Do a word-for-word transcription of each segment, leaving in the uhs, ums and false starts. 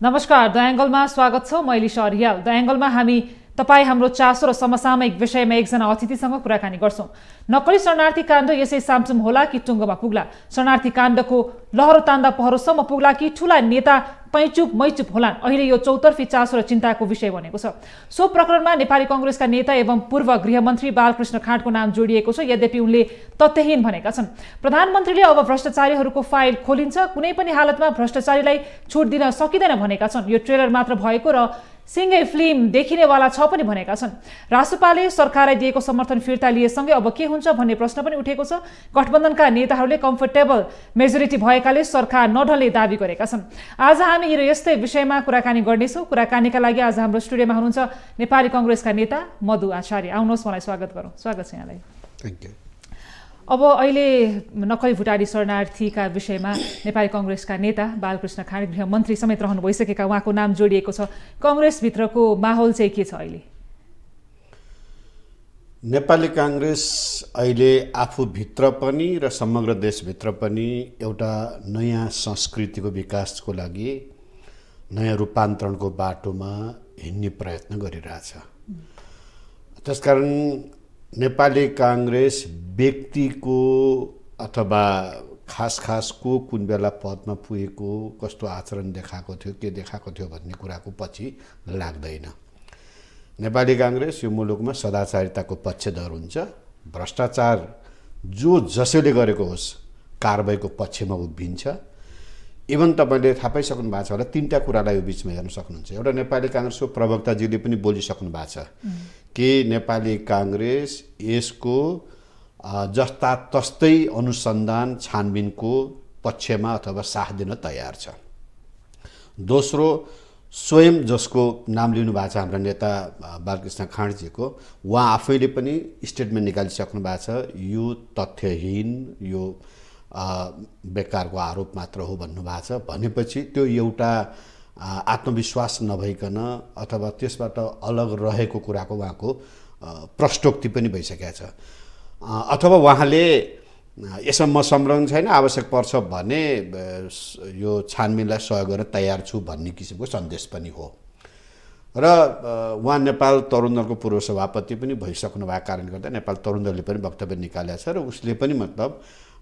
नमस्कार, द एंगलमा स्वागत छ। म इलिशा रियाल। द एंगलमा हामी तपाई हाम्रो चासो र समसामयिक विषयमा एकजना अतिथिसँग कुराकानी गर्छौं। नक्कली शरणार्थी काण्ड यसै सामसुम होला कि टुङ्गोमा पुग्ला? शरणार्थी काण्डको लहरो तान्दा पहरोसम्म पुग्ला कि ठूला नेता पैचुप मैचुप होलान्? अहिले यो चौतर्फी चासो र चिन्ताको विषय बनेको छ। सो प्रकरणमा नेपाली कांग्रेसका नेता एवं पूर्व गृहमन्त्री बालकृष्ण खाँडको नाम जोडिएको छ। यद्यपि उनले तथ्यहीन भनेका छन्। प्रधानमन्त्रीले अब भ्रष्टाचारीहरूको फाइल खोलिन्छ, कुनै पनि हालतमा भ्रष्टाचारीलाई छुट दिन सकिँदैन भनेका छन्। यो ट्रेलर मात्र भएको र सिंगै फिल्म देखिनेवाला छ पनि भनेका छन्। रासोपाले सरकारलाई दिएको समर्थन फिर्ता लिएसँगै अब के हुन्छ भन्ने प्रश्न पनि उठेको छ। गठबन्धनका नेताहरूले कम्फर्टेबल मेजोरिटी भएकाले सरकार नढल्ने दाबी गरेका छन्। आज हामी यो यस्तै विषयमा कुराकानी गर्नेछौँ। कुराकानीका लागि आज हाम्रो स्टुडियोमा हुनुहुन्छ नेपाली कांग्रेसका नेता मधु आचार्य। आउनुहोस्, मलाई स्वागत गरौँ। स्वागत छ यहाँलाई। Thank you. अब अहिले नक्कली भुटानी शरणार्थीका विषयमा नेपाली कांग्रेसका नेता बालकृष्ण खाँड गृहमन्त्री समेत रहनु भइसकेका उहाँको नाम जोडिएको छ। कांग्रेसभित्रको माहौल चाहिँ के छ अहिले? नेपाली कांग्रेस अहिले आफूभित्र पनि र समग्र देशभित्र पनि एउटा नयाँ संस्कृतिको विकासको लागि नयाँ रूपान्तरणको बाटोमा हिँड्ने प्रयत्न गरिरहेछ। त्यसकारण नेपाली कांग्रेस व्यक्तिको अथवा खास खास को कुन बेला पदमा पुगेको, कस्तो आचरण देखाएको थियो, के देखाएको थियो भन्ने कुराको पछि लाग्दैन। नेपाली कांग्रेस यो मुलुकमा सदाचारिताको पक्षधर हुन्छ। भ्रष्टाचार जो जसले गरेको होस् कारबाहीको पक्षमा उभिन्छ। इभन तपाईँले थाहा पाइसक्नु भएको छ होला, तीनटा कुरालाई यो बिचमा हेर्न सक्नुहुन्छ। एउटा नेपाली कांग्रेसको प्रवक्ताजीले पनि बोलिसक्नु भएको छ कि नेपाली कांग्रेस यसको जस्ता तस्तै अनुसन्धान छानबिनको पक्षमा अथवा साथ दिन तयार छ। दोस्रो, स्वयं जसको नाम लिनु भएको छ हाम्रो नेता बालकृष्ण खाँडजीको, उहाँ आफैले पनि स्टेटमेन्ट निकालिसक्नु भएको छ। यो तथ्यहीन, यो बेकारको आरोप मात्र हो भन्नुभएको छ। भनेपछि त्यो एउटा आत्मविश्वास नभइकन अथवा त्यसबाट अलग रहेको कुराको उहाँको प्रष्टोक्ति पनि भइसकेको छ। अथवा उहाँले यसमा म संलग्न छैन, आवश्यक पर्छ भने यो छानबिनलाई सहयोग गर्न तयार छु भन्ने किसिमको सन्देश पनि हो। र उहाँ नेपाल तरुण दलको पूर्व सभापति पनि भइसक्नु भएको कारणले गर्दा नेपाल तरुण दलले पनि वक्तव्य निकालेको छ र उसले पनि मतलब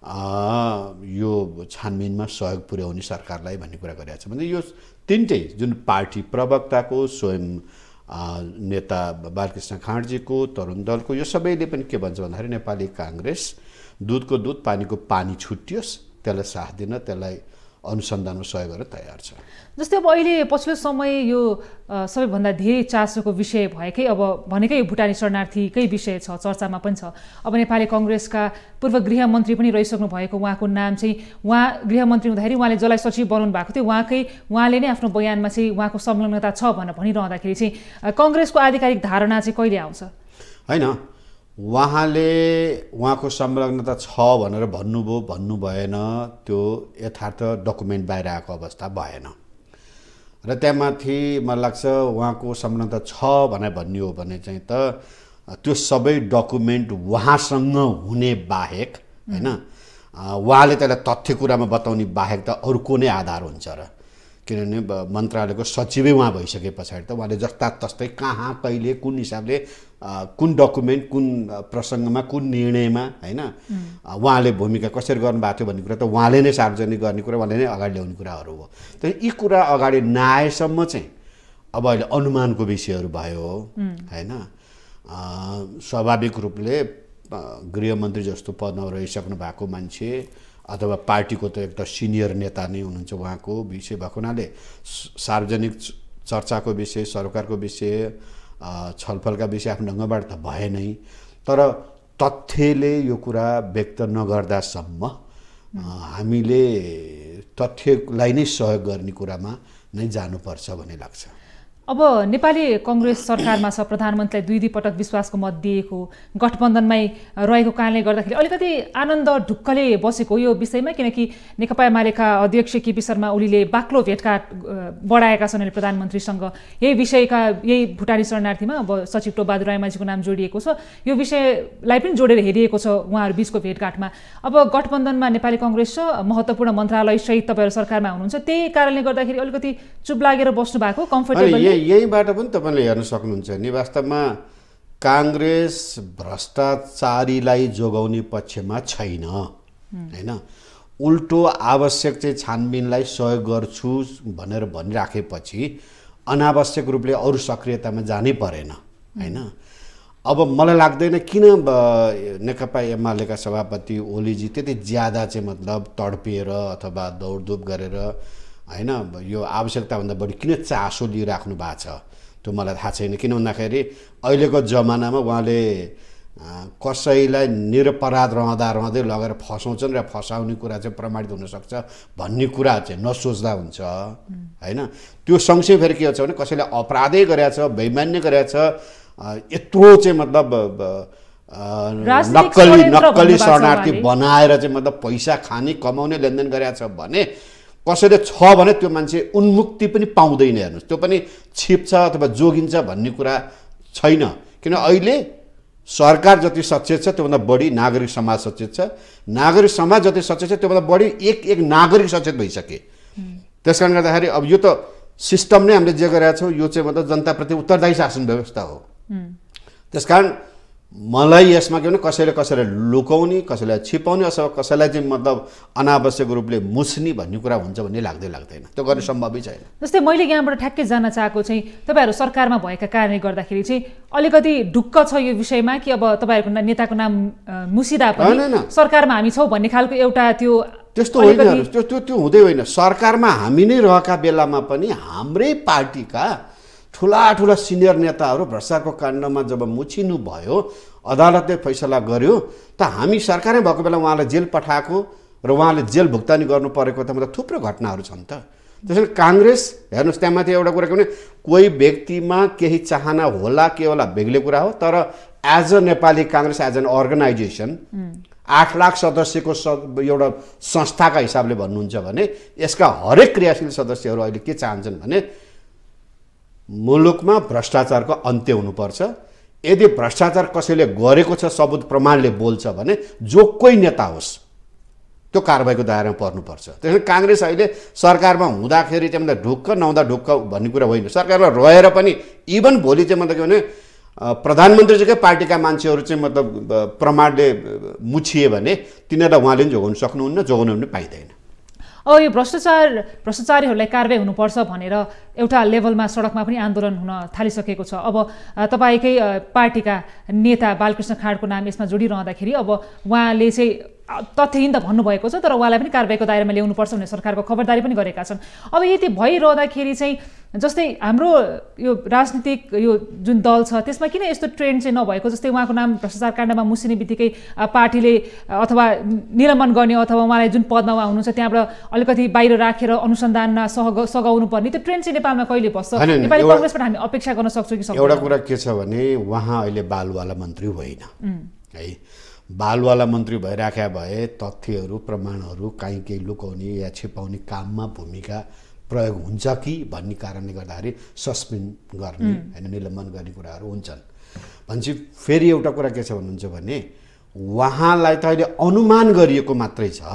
यो छानबिनमा सहयोग पुर्याउने सरकारलाई भन्ने कुरा गरिरहेको छ। भने यो तीनटै जुन पार्टी प्रवक्ताको, स्वयं नेता बालकृष्ण खाँडजीको, तरुण दलको, यो सबैले पनि के भन्छ भन्दाखेरि नेपाली कांग्रेस दुधको दुध पानीको पानी छुट्टियोस्, त्यसलाई साथ दिन, त्यसलाई अनुसन्धानमा सहयोग गर्न तयार छ। जस्तै अब अहिले पछिल्लो समय यो सबैभन्दा धेरै चासोको विषय भएकै अब भनेकै भुटानी शरणार्थीकै विषय छ, चर्चामा पनि छ। अब नेपाली कांग्रेसका पूर्व गृहमन्त्री पनि रहिसक्नु भएको उहाँको नाम चाहिँ, उहाँ गृहमन्त्री हुँदाखेरि उहाँले जसलाई सचिव बनाउनु भएको थियो उहाँकै उहाँले नै आफ्नो बयानमा चाहिँ उहाँको संलग्नता छ भनेर भनिरहँदाखेरि चाहिँ कांग्रेसको आधिकारिक धारणा चाहिँ कहिले आउँछ? होइन, उहाँले उहाँको संलग्नता छ भनेर भन्नुभयो भन्नु भएन, त्यो यथार्थ डकुमेन्ट बाहिर आएको अवस्था भएन। र त्यहाँमाथि मलाई लाग्छ उहाँको संलग्नता छ भनेर भन्ने हो भने चाहिँ त त्यो सबै डकुमेन्ट उहाँसँग हुने बाहेक, होइन, उहाँले त्यसलाई तथ्य कुरामा बताउने बाहेक त अरू कुनै आधार हुन्छ र? किनभने मन्त्रालयको सचिवै उहाँ भइसके पछाडि त उहाँले जस्ता तस्तै कहाँ, कहिले, कुन हिसाबले, कुन डकुमेन्ट, कुन प्रसङ्गमा, कुन निर्णयमा, होइन, उहाँले भूमिका कसरी गर्नुभएको थियो भन्ने कुरा त उहाँले नै सार्वजनिक गर्ने कुरा, उहाँले नै अगाडि ल्याउने कुराहरू हो। तर यी कुरा अगाडि नआएसम्म चाहिँ अब अहिले अनुमानको विषयहरू भयो, होइन। स्वाभाविक रूपले गृहमन्त्री जस्तो पदमा रहिसक्नु भएको मान्छे अथवा पार्टीको त एउटा सिनियर नेता नै हुनुहुन्छ, उहाँको विषय भएको हुनाले सार्वजनिक चर्चाको विषय, सरकारको विषय, छलफलका विषय आफ्नो ढङ्गबाट त भए नै। तर तथ्यले यो कुरा व्यक्त नगर्दासम्म हामीले तथ्यलाई नै सहयोग गर्ने कुरामा नै जानुपर्छ भन्ने लाग्छ। अब नेपाली कांग्रेस सरकारमा छ, प्रधानमन्त्रीलाई दुई दुई पटक विश्वासको मत दिएको, गठबन्धनमै रहेको कारणले गर्दाखेरि अलिकति आनन्द ढुक्कले बसेको यो विषयमा, किनकि नेकपा एमालेका अध्यक्ष केपी शर्मा ओलीले बाक्लो भेटघाट बढाएका छन् अहिले प्रधानमन्त्रीसँग। यही विषयका यही भुटानी शरणार्थीमा अब सचिव टोपबहादुर रायमाझीको नाम जोडिएको छ। यो विषयलाई पनि जोडेर हेरिएको छ उहाँहरू बीचको भेटघाटमा। अब गठबन्धनमा नेपाली कांग्रेस छ, महत्त्वपूर्ण मन्त्रालय सहित तपाईँहरू सरकारमा हुनुहुन्छ, त्यही कारणले गर्दाखेरि अलिकति चुप लागेर बस्नु भएको, कम्फर्टेबल। यहीँबाट पनि तपाईँले हेर्न सक्नुहुन्छ नि, वास्तवमा काङ्ग्रेस भ्रष्टाचारीलाई जोगाउने पक्षमा छैन हैन। उल्टो आवश्यक चाहिँ छानबिनलाई सहयोग गर्छु भनेर भनिराखेपछि अनावश्यक रूपले अरू सक्रियतामा जानै परेन हैन। अब मलाई लाग्दैन किन नेकपा एमालेका सभापति ओलीजी त्यति ज्यादा चाहिँ मतलब तडपिएर अथवा दौडधुप गरेर हैन यो आवश्यकताभन्दा बढी किन चासो लिइराख्नु भएको छ त्यो मलाई थाहा छैन। किन भन्दाखेरि अहिलेको जमानामा उहाँले कसैलाई निरपराध रहँदा रहँदै लगेर फसाउँछन् र फसाउने कुरा चाहिँ प्रमाणित हुनसक्छ भन्ने कुरा चाहिँ नसोच्दा हुन्छ हैन। त्यो सँगसँगै फेरि के छ भने कसैले अपराधै गरेछ, बेइमानी गरेछ, यत्रो चाहिँ मतलब नक्कली नक्कली शरणार्थी बनाएर चाहिँ मतलब पैसा खाने कमाउने लेनदेन गरेछ भने कसैले छ भने त्यो मान्छे उन्मुक्ति पनि पाउँदैन। हेर्नुहोस्, त्यो पनि छिप्छ अथवा जोगिन्छ भन्ने कुरा छैन। किन अहिले सरकार जति सचेत छ त्योभन्दा बढी नागरिक समाज सचेत छ, नागरिक समाज जति सचेत छ त्योभन्दा बढी एक एक नागरिक सचेत भइसके। त्यस कारणले गर्दाखेरि अब यो त सिस्टम नै हामीले जे गरेका छौँ यो चाहिँ मतलब जनताप्रति उत्तरदायी शासन व्यवस्था हो। त्यसकारण मलाई यसमा के भने कसैले कसैलाई लुकाउने, कसैलाई छिपाउने अथवा कसैलाई चाहिँ मतलब अनावश्यक रूपले मुस्ने भन्ने कुरा हुन्छ भन्ने लाग्दै लाग्दैन, त्यो गर्ने सम्भवै छैन। जस्तै मैले यहाँबाट ठ्याक्कै जान्न चाहेको चाहिँ तपाईँहरू सरकारमा भएका कारणले गर्दाखेरि चाहिँ अलिकति ढुक्क छ यो विषयमा कि अब तपाईँहरूको नेताको नाम मुसिदा पनि सरकारमा हामी छौँ भन्ने खालको एउटा त्यो त्यस्तो होइन, त्यो त्यो त्यो हुँदै होइन। सरकारमा हामी नै रहेका बेलामा पनि हाम्रै पार्टीका ठुला ठुला सिनियर नेताहरू भ्रष्टाचारको काण्डमा जब मुछिनु भयो, अदालतले फैसला गर्यो, त हामी सरकारै भएको बेला उहाँलाई जेल पठाएको र उहाँले जेल भुक्तानी गर्नु परेको त मतलब थुप्रो घटनाहरू छन् त। त्यसैले काङ्ग्रेस हेर्नुहोस् त्यहाँमाथि एउटा कुरा के भने कोही व्यक्तिमा केही चाहना होला के होला बेग्लै कुरा हो, तर as a Nepali Congress as an organisation आठ लाख सदस्यको एउटा संस्थाका हिसाबले भन्नुहुन्छ भने यसका हरेक क्रियाशील सदस्यहरू अहिले के चाहन्छन् भने मुलुकमा भ्रष्टाचारको अन्त्य हुनुपर्छ। यदि भ्रष्टाचार कसैले गरेको छ सबुत प्रमाणले बोल्छ भने जो कोही नेता होस् त्यो कारबाहीको दायरामा पर्नुपर्छ। त्यसैले काङ्ग्रेस अहिले सरकारमा हुँदाखेरि चाहिँ मतलब ढुक्क नहुँदा ढुक्क भन्ने कुरा होइन। सरकारमा रहेर पनि इभन भोलि चाहिँ मतलब के भने प्रधानमन्त्रीजीकै पार्टीका मान्छेहरू चाहिँ मतलब प्रमाणले मुछिए भने तिनीहरूलाई उहाँले पनि जोगाउन सक्नुहुन्न, जोगाउनु पनि पाइँदैन। अब यो भ्रष्टाचार भ्रष्टाचारीहरूलाई कारबाही हुनुपर्छ भनेर एउटा लेभलमा सडकमा पनि आन्दोलन हुन थालिसकेको छ। अब तपाईँकै पार्टीका नेता बालकृष्ण खाँडको नाम यसमा जोडिरहँदाखेरि अब उहाँले चाहिँ तथ्यहीन त भन्नुभएको छ, तर उहाँलाई पनि कारबाहीको दायरामा ल्याउनुपर्छ भन्ने सरकारको खबरदारी पनि गरेका छन्। अब यति भइरहँदाखेरि चाहिँ जस्तै हाम्रो यो राजनीतिक यो जुन दल छ त्यसमा किन यस्तो ट्रेन्ड चाहिँ नभएको? जस्तै उहाँको नाम भ्रष्टाचार काण्डमा मुसिने बित्तिकै पार्टीले अथवा निलम्बन गर्ने अथवा उहाँलाई जुन पदमा उहाँ हुनुहुन्छ त्यहाँबाट अलिकति बाहिर राखेर अनुसन्धानमा सह सघाउनु पर्ने त्यो ट्रेन्ड चाहिँ नेपालमा कहिले बस्छ? नेपाली काङ्ग्रेसबाट हामी अपेक्षा गर्न सक्छौँ कि सक्दैनौँ? एउटा कुरा के छ भने उहाँ अहिले बालवाला मन्त्री होइन है। बालवाला मन्त्री भइराख्या भए तथ्यहरू प्रमाणहरू काहीँ केही लुकाउने या छिपाउने काममा भूमिका प्रयोग हुन्छ कि भन्ने कारणले गर्दाखेरि सस्पेन्ड गर्ने होइन निलम्बन गर्ने कुराहरू हुन्छन्। भनेपछि फेरि एउटा कुरा के छ भन्नुहुन्छ भने उहाँलाई त अहिले अनुमान गरिएको मात्रै छ,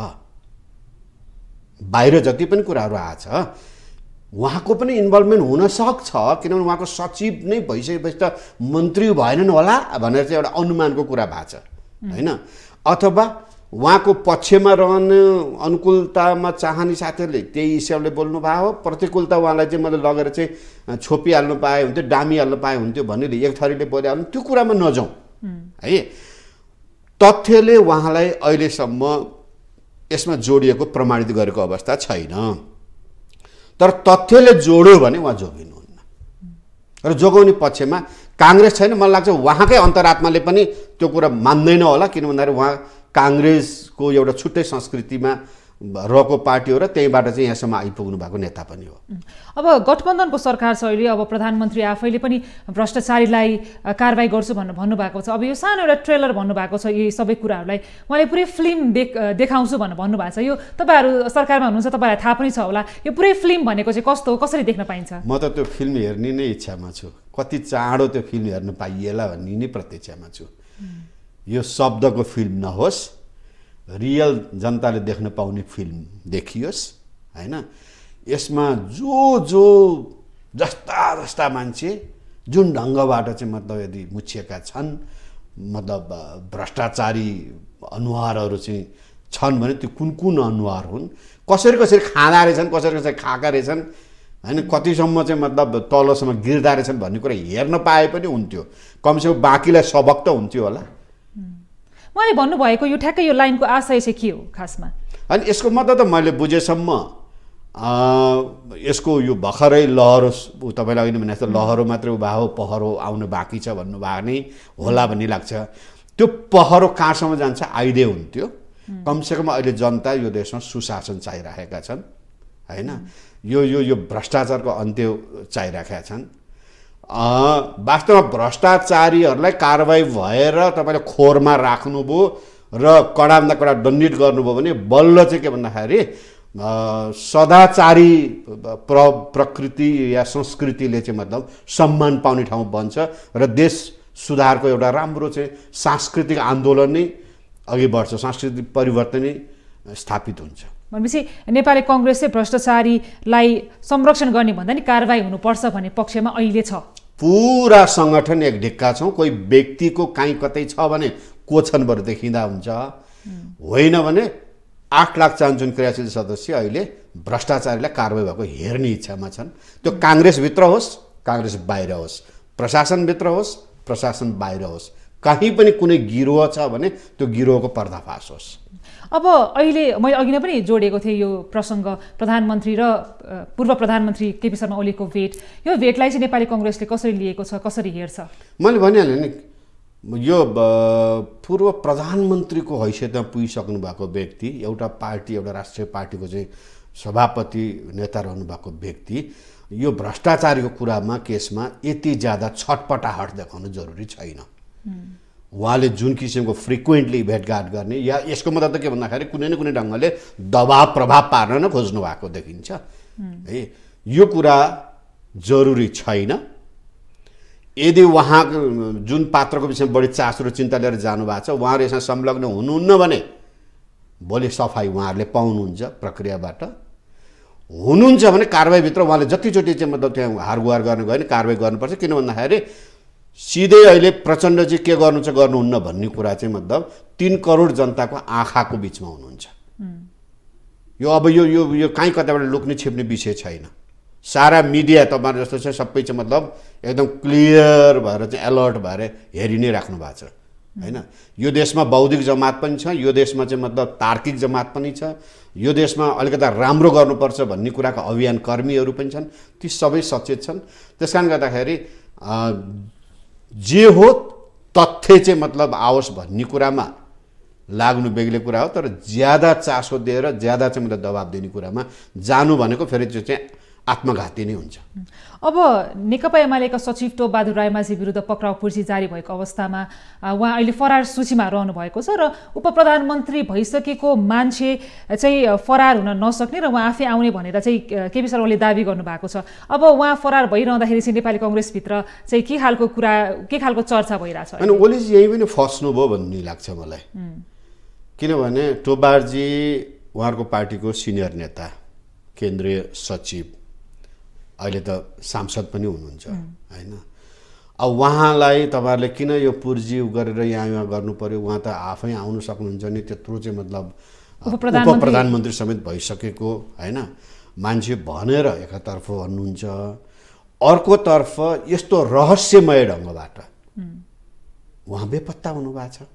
बाहिर जति पनि कुराहरू आएछ उहाँको पनि इन्भल्भमेन्ट हुन सक्छ, किनभने उहाँको सचिव नै भइसकेपछि त मन्त्री भएनन् होला भनेर चाहिँ एउटा अनुमानको कुरा भएको छ हैन। अथवा उहाँको पक्षमा रहने अनुकूलतामा चाहने साथीहरूले त्यही हिसाबले बोल्नु भयो हो, प्रतिकूलता उहाँलाई चाहिँ मैले लगेर चाहिँ छोपिहाल्नु पाए हुन्थ्यो, डामिहाल्नु पाए हुन्थ्यो भन्ने एक थरीले बोलिहाल्नु, त्यो कुरामा नजाउँ है। तथ्यले उहाँलाई अहिलेसम्म यसमा जोडिएको प्रमाणित गरेको अवस्था छैन, तर तथ्यले जोड्यो भने उहाँ जोगिनुहुन्न र जोगाउने पक्षमा काङ्ग्रेस छैन। मलाई लाग्छ उहाँकै अन्तरात्माले पनि त्यो कुरा मान्दैन होला, किन भन्दाखेरि उहाँ काङ्ग्रेसको एउटा छुट्टै संस्कृतिमा रहेको पार्टी हो र त्यहीबाट चाहिँ यहाँसम्म आइपुग्नु भएको नेता पनि हो। अब गठबन्धनको सरकार छ अहिले, अब प्रधानमन्त्री आफैले पनि भ्रष्टाचारीलाई कारबाही गर्छु भनेर भन्नुभएको छ। अब यो सानो एउटा ट्रेलर भन्नुभएको छ यी सबै कुराहरूलाई, उहाँले पुरै फिल्म देख देखाउँछु भनेर भन्नुभएको छ। यो तपाईँहरू सरकारमा हुनुहुन्छ, तपाईँलाई थाहा पनि छ होला, यो पुरै फिल्म भनेको चाहिँ कस्तो हो, कसरी देख्न पाइन्छ? म त त्यो फिल्म हेर्ने नै इच्छामा छु, कति चाँडो त्यो फिल्म हेर्न पाइएला भन्ने नै प्रतीक्षामा छु। यो शब्दको फिल्म नहोस्, रियल जनताले देख्न पाउने फिल्म देखियोस् हैन। यसमा जो जो जस्ता जस्ता मान्छे जुन ढङ्गबाट चाहिँ मतलब यदि मुछिएका छन्, मतलब भ्रष्टाचारी अनुहारहरू चाहिँ छन् भने त्यो कुन कुन अनुहार हुन्, कसरी कसरी खाँदा रहेछन्, कसरी कसरी खाएका रहेछन् हैन, कतिसम्म चाहिँ मतलब तलसम्म गिर्दा रहेछन् भन्ने कुरा हेर्न पाए पनि हुन्थ्यो। कमसेकम बाँकीलाई सबक त हुन्थ्यो होला। उहाँले भन्नुभएको यो ठ्याक्कै यो लाइनको आशय चाहिँ के हो खासमा? अनि यसको मतलब त मैले बुझेसम्म यसको यो भर्खरै लहरो, तपाईँले अघि भने जस्तो लहरो मात्रै उभा हो, पहरो आउनु बाँकी छ भन्नुभएको नै होला भन्ने लाग्छ। त्यो पहरो कहाँसम्म जान्छ आइडिया हुन्थ्यो। कमसेकम अहिले जनता यो देशमा सुशासन चाहिरहेका छन् हैन, यो यो यो भ्रष्टाचारको अन्त्य चाहिरहेका छन्। वास्तवमा भ्रष्टाचारीहरूलाई कारबाही भएर तपाईँले खोरमा राख्नुभयो र कडाभन्दा कडा दण्डित गर्नुभयो भने बल्ल चाहिँ के भन्दाखेरि सदाचारी प्र प्रकृति या संस्कृतिले चाहिँ मतलब सम्मान पाउने ठाउँ बन्छ र देश सुधारको एउटा राम्रो चाहिँ सांस्कृतिक आन्दोलन नै अघि बढ्छ, सांस्कृतिक परिवर्तन नै स्थापित हुन्छ। भनेपछि नेपाली कङ्ग्रेस चाहिँ भ्रष्टाचारीलाई संरक्षण गर्ने भन्दा नि कारबाही हुनुपर्छ भन्ने पक्षमा अहिले छ। पुरा सङ्गठन एक ढिक्का छौँ। कोही व्यक्तिको काहीँ कतै छ भने को छन् बरु देखिँदा हुन्छ, होइन भने आठ लाख चान्चुन क्रियाशील सदस्य अहिले भ्रष्टाचारीलाई कारबाही भएको हेर्ने इच्छामा छन्। त्यो काङ्ग्रेसभित्र होस्, काङ्ग्रेस बाहिर होस्, प्रशासनभित्र होस्, प्रशासन बाहिर होस्, कहीँ पनि कुनै गिरोह छ भने त्यो गिरोहको पर्दाफास होस्। अब अहिले मैले अघि नै पनि जोडेको थिएँ यो प्रसङ्ग, प्रधानमन्त्री र पूर्व प्रधानमन्त्री केपी शर्मा ओलीको भेट। यो भेटलाई चाहिँ नेपाली कङ्ग्रेसले कसरी लिएको छ, कसरी हेर्छ? मैले भनिहालेँ नि, यो पूर्व प्रधानमन्त्रीको हैसियतमा पुगिसक्नु भएको व्यक्ति, एउटा पार्टी एउटा राष्ट्रिय पार्टीको चाहिँ सभापति नेता रहनु भएको व्यक्ति, यो भ्रष्टाचारीको कुरामा केसमा यति ज्यादा छटपटाहट देखाउनु जरुरी छैन। उहाँले जुन किसिमको फ्रिक्वेन्टली भेटघाट गर्ने या यसको मतलब त के भन्दाखेरि कुनै न कुनै ढङ्गले दबाव प्रभाव पार्न नै खोज्नु भएको देखिन्छ है। यो कुरा जरुरी छैन। यदि उहाँ जुन पात्रको विषयमा बढी चासो र चिन्ता लिएर जानुभएको छ, उहाँहरू यसमा संलग्न हुनुहुन्न भने भोलि सफाई उहाँहरूले पाउनुहुन्छ प्रक्रियाबाट। हुनुहुन्छ भने कारबाहीभित्र उहाँले जतिचोटि चाहिँ मतलब त्यहाँ हारगुहार गर्न गयो भने कारबाही गर्नुपर्छ। किन भन्दाखेरि सिधै अहिले प्रचण्डजी के गर्नु छ गर्नुहुन्न भन्ने कुरा चाहिँ मतलब तीन करोड जनताको आँखाको बिचमा हुनुहुन्छ। यो अब यो यो यो कहीँ कतैबाट लुक्ने छिप्ने विषय छैन। सारा मिडिया तपाईँहरू जस्तो चाहिँ सबै चाहिँ मतलब एकदम क्लियर भएर चाहिँ अलर्ट भएर हेरि नै राख्नु भएको छ हैन। यो देशमा बौद्धिक जमात पनि छ, यो देशमा चाहिँ मतलब तार्किक जमात पनि छ, यो देशमा अलिकता राम्रो गर्नुपर्छ भन्ने कुराको अभियान कर्मीहरू पनि छन्, ती सबै सचेत छन्। त्यसकारण गर्दाखेरि जे हो तथ्य चाहिँ मतलब आओस् भन्ने कुरामा लाग्नु बेग्लै कुरा हो, तर ज्यादा चासो दिएर ज्यादा चाहिँ मतलब दबाब दिने कुरामा जानु भनेको फेरि त्यो चाहिँ आत्मघाती नै हुन्छ। अब नेकपा एमालेका सचिव टोप बहादुर रायमाझी विरुद्ध पक्राउ पूर्जी जारी भएको अवस्थामा उहाँ अहिले फरार सूचीमा रहनु भएको छ र उप प्रधानमन्त्री भइसकेको मान्छे चाहिँ फरार हुन नसक्ने र उहाँ आफै आउने भनेर चाहिँ केपी शर्माले दाबी गर्नुभएको छ। अब उहाँ फरार भइरहँदाखेरि चाहिँ नेपाली कङ्ग्रेसभित्र चाहिँ के खालको कुरा, के खालको चर्चा भइरहेछ? अनि ओलीजी यही पनि फस्नुभयो भन्ने लाग्छ मलाई। किनभने टोप बहादुरजी उहाँहरूको पार्टीको सिनियर नेता, केन्द्रीय सचिव, अहिले त सांसद पनि हुनुहुन्छ हैन। अब उहाँलाई तपाईँहरूले किन यो पूर्जी गरेर यहाँ यहाँ गर्नु पर्यो? उहाँ त आफै आउनु सक्नुहुन्छ नि, त्यत्रो चाहिँ मतलब उप प्रधानमन्त्री समेत भइसकेको हैन मान्छे भनेर एकातर्फ भन्नुहुन्छ, अर्कोतर्फ यस्तो रहस्यमय ढङ्गबाट उहाँ बेपत्ता हुनुभएको छ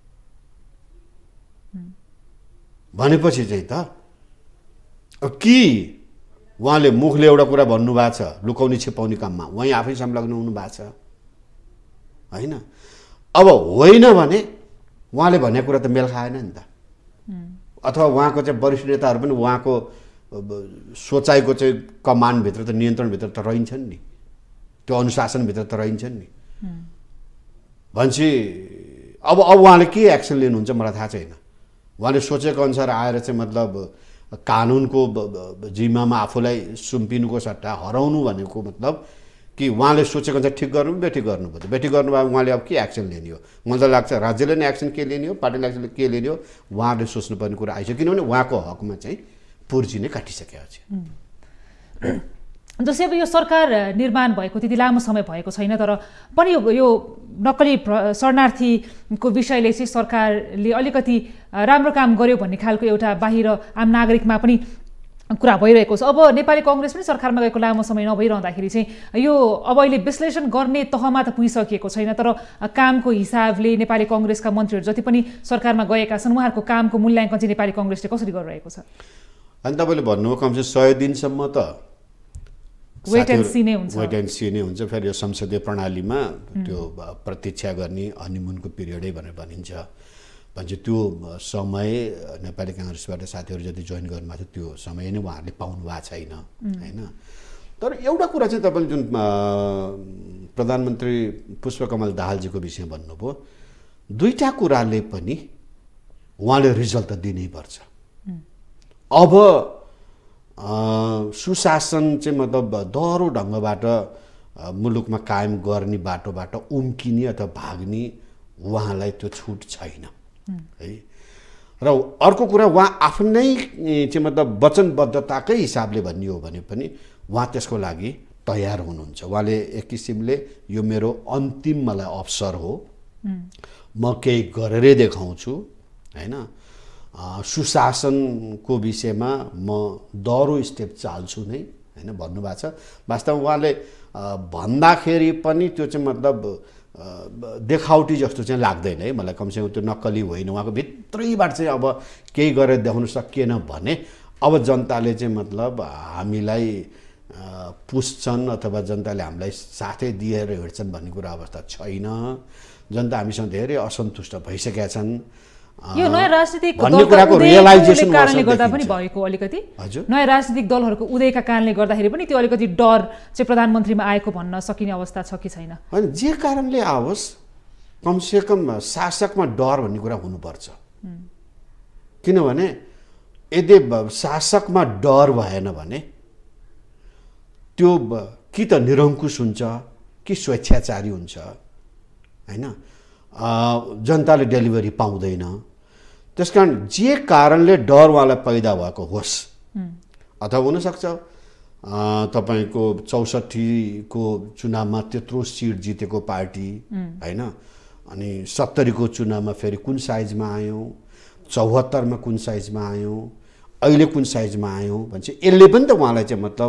भनेपछि चाहिँ त कि उहाँले मुखले एउटा कुरा भन्नुभएको छ, लुकाउने छिपाउने काममा उहाँ आफै संलग्न हुनुभएको छ हैन। अब होइन भने उहाँले भनेको कुरा त मेल खाएन नि त। अथवा उहाँको चाहिँ वरिष्ठ नेताहरू पनि उहाँको सोचाइको चाहिँ कमान्डभित्र त नियन्त्रणभित्र त रहन्छन् नि, त्यो अनुशासनभित्र त रहन्छन् नि। भनेपछि अब अब उहाँले के एक्सन लिनुहुन्छ मलाई थाहा छैन। उहाँले सोचेको अनुसार आएर चाहिँ मतलब कानुनको जिम्मामा आफूलाई सुम्पिनुको सट्टा हराउनु भनेको मतलब कि उहाँले सोचेको अनुसार ठिक गर्नु बेठी गर्नु पर्यो। बेठी गर्नुभयो उहाँले अब के एक्सन लिने हो? मलाई त लाग्छ राज्यले नै एक्सन के लिने हो, पार्टीले एक्सन के लिने हो, उहाँले सोच्नुपर्ने कुरा आइसक्यो। किनभने उहाँको हकमा चाहिँ पुर्जी नै काटिसकेको छ। जस्तै अब यो सरकार निर्माण भएको त्यति लामो समय भएको छैन, तर पनि यो नक्कली शरणार्थीको विषयले चाहिँ सरकारले अलिकति राम्रो काम गर्यो भन्ने खालको एउटा बाहिर आम नागरिकमा पनि कुरा भइरहेको छ। अब नेपाली कङ्ग्रेस पनि सरकारमा गएको लामो समय नभइरहँदाखेरि चाहिँ यो अब अहिले विश्लेषण गर्ने तहमा त पुगिसकेको छैन, तर कामको हिसाबले नेपाली कङ्ग्रेसका मन्त्रीहरू जति पनि सरकारमा गएका छन् उहाँहरूको कामको मूल्याङ्कन चाहिँ नेपाली कङ्ग्रेसले कसरी गरिरहेको छ? अनि तपाईँले भन्नुभयो कमसे सय दिनसम्म त वेट एन्ड सी नै हुन्छ वेट एन्ड सी नै हुन्छ। फेरि यो संसदीय प्रणालीमा त्यो प्रतीक्षा गर्ने हनिमुनको पिरियडै भनेर भनिन्छ। भन्छ त्यो समय नेपाली काङ्ग्रेसबाट साथीहरू जति जोइन गर्नुभएको थियो त्यो समय नै उहाँहरूले पाउनु भएको छैन होइन। तर एउटा कुरा चाहिँ तपाईँले जुन प्रधानमन्त्री पुष्पकमल दाहालजीको विषयमा भन्नुभयो, दुईवटा कुराले पनि उहाँले रिजल्ट त दिनैपर्छ। अब सुशासन चाहिँ मतलब दह्रो ढङ्गबाट मुलुकमा कायम गर्ने बाटोबाट उम्किने अथवा भाग्ने उहाँलाई त्यो छुट छैन है। र अर्को कुरा उहाँ आफ्नै चाहिँ मतलब वचनबद्धताकै हिसाबले भन्ने हो भने पनि उहाँ त्यसको लागि तयार हुनुहुन्छ। उहाँले एक किसिमले यो मेरो अन्तिम मलाई अवसर हो, म केही गरेरै देखाउँछु होइन, सुशासनको विषयमा म दह्रो स्टेप चाल्छु नै होइन भन्नुभएको छ। वास्तवमा उहाँले भन्दाखेरि पनि त्यो चाहिँ मतलब देखावटी जस्तो चाहिँ लाग्दैन है मलाई, कमसेकम त्यो नक्कली होइन। उहाँको भित्रैबाट चाहिँ अब केही गरेर देखाउन सकिएन भने अब जनताले चाहिँ मतलब हामीलाई पुस्छन् अथवा जनताले हामीलाई साथै दिएर हिँड्छन् भन्ने कुरा अवस्था छैन। जनता हामीसँग धेरै असन्तुष्ट भइसकेका छन्। यो नयाँ राजनीतिक कुराको रियलाइजेसन कारणले गर्दा पनि भएको अलिकति नयाँ राजनीतिक दलहरूको उदयका कारणले गर्दाखेरि पनि त्यो अलिकति डर चाहिँ प्रधानमन्त्रीमा आएको भन्न सकिने अवस्था छ कि छैन? होइन, जे कारणले आओस् कमसेकम शासकमा डर भन्ने कुरा हुनुपर्छ। किनभने यदि शासकमा डर भएन भने त्यो कि त निरङ्कुश हुन्छ कि स्वेच्छाचारी हुन्छ होइन, जनताले डेलिभरी पाउँदैन। त्यसकारण जे कारणले डर उहाँलाई पैदा भएको होस् अथवा हुनसक्छ तपाईँको चौसठीको चुनावमा त्यत्रो सिट जितेको पार्टी होइन, अनि सत्तरीको चुनावमा फेरि कुन साइजमा आयौँ, चौहत्तरमा कुन साइजमा आयौँ, अहिले कुन साइजमा आयौँ भन्छ। यसले पनि त उहाँलाई चाहिँ मतलब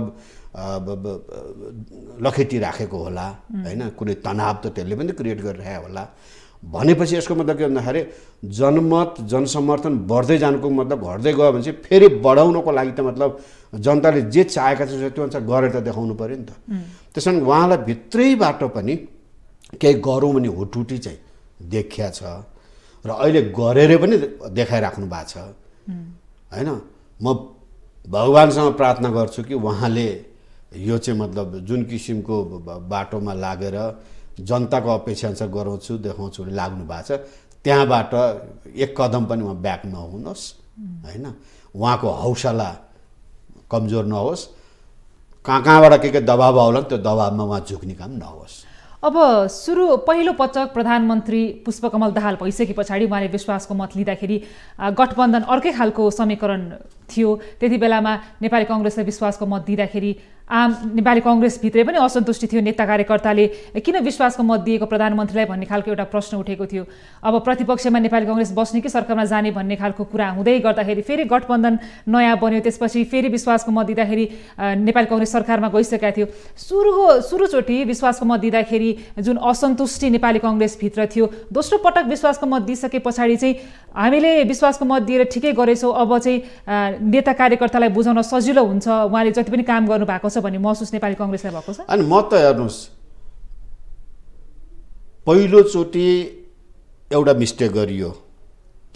लखेटी राखेको होला होइन, कुनै तनाव त त्यसले पनि क्रिएट गरिरहेको होला। भनेपछि यसको मतलब के भन्दाखेरि जनमत जनसमर्थन बढ्दै जानुको मतलब घट्दै गयो भने चाहिँ फेरि बढाउनको लागि त मतलब जनताले जे चाहेका छ त्यो अनुसार गरेर त देखाउनु पऱ्यो नि त। त्यसो भने उहाँलाई भित्रैबाट पनि केही गरौँ भन्ने हुटहुटी चाहिँ देखिया छ र अहिले गरेर पनि देखाइराख्नु भएको छ होइन। म भगवान्सँग प्रार्थना गर्छु कि उहाँले यो चाहिँ मतलब जुन किसिमको बाटोमा लागेर जनताको अपेक्षा अनुसार गराउँछु देखाउँछु भने लाग्नु भएको छ, त्यहाँबाट एक कदम पनि उहाँ ब्याक नहुनुहोस् होइन, उहाँको हौसला कमजोर नहोस्, कहाँ कहाँबाट के के दबाब आउला त्यो दबाबमा उहाँ झुक्ने काम नहोस्। अब सुरु पहिलो पटक प्रधानमन्त्री पुष्पकमल दाहाल भइसके पछाडि उहाँले विश्वासको मत लिँदाखेरि गठबन्धन अर्कै खालको समीकरण थियो। त्यति बेलामा नेपाली कङ्ग्रेसले विश्वासको मत दिँदाखेरि आम नेपाली कङ्ग्रेसभित्रै पनि असन्तुष्टि थियो। नेता कार्यकर्ताले किन विश्वासको मत दिएको प्रधानमन्त्रीलाई भन्ने खालको एउटा प्रश्न उठेको थियो। अब प्रतिपक्षमा नेपाली कङ्ग्रेस बस्ने कि सरकारमा जाने भन्ने खालको कुरा हुँदै गर्दाखेरि फेरि गठबन्धन नयाँ बन्यो, त्यसपछि फेरि विश्वासको मत दिँदाखेरि नेपाली कङ्ग्रेस सरकारमा गइसकेका थियो। सुरु सुरुचोटि विश्वासको मत दिँदाखेरि जुन असन्तुष्टि नेपाली कङ्ग्रेसभित्र थियो, दोस्रो पटक विश्वासको मत दिइसके पछाडि चाहिँ हामीले विश्वासको मत दिएर ठिकै गरेछौँ, अब चाहिँ नेता कार्यकर्तालाई बुझाउन सजिलो हुन्छ, उहाँले जति पनि काम गर्नुभएको छ भन्ने महसुस नेपाली कङ्ग्रेसलाई भएको छ। अनि म त हेर्नुहोस् पहिलोचोटि एउटा मिस्टेक गरियो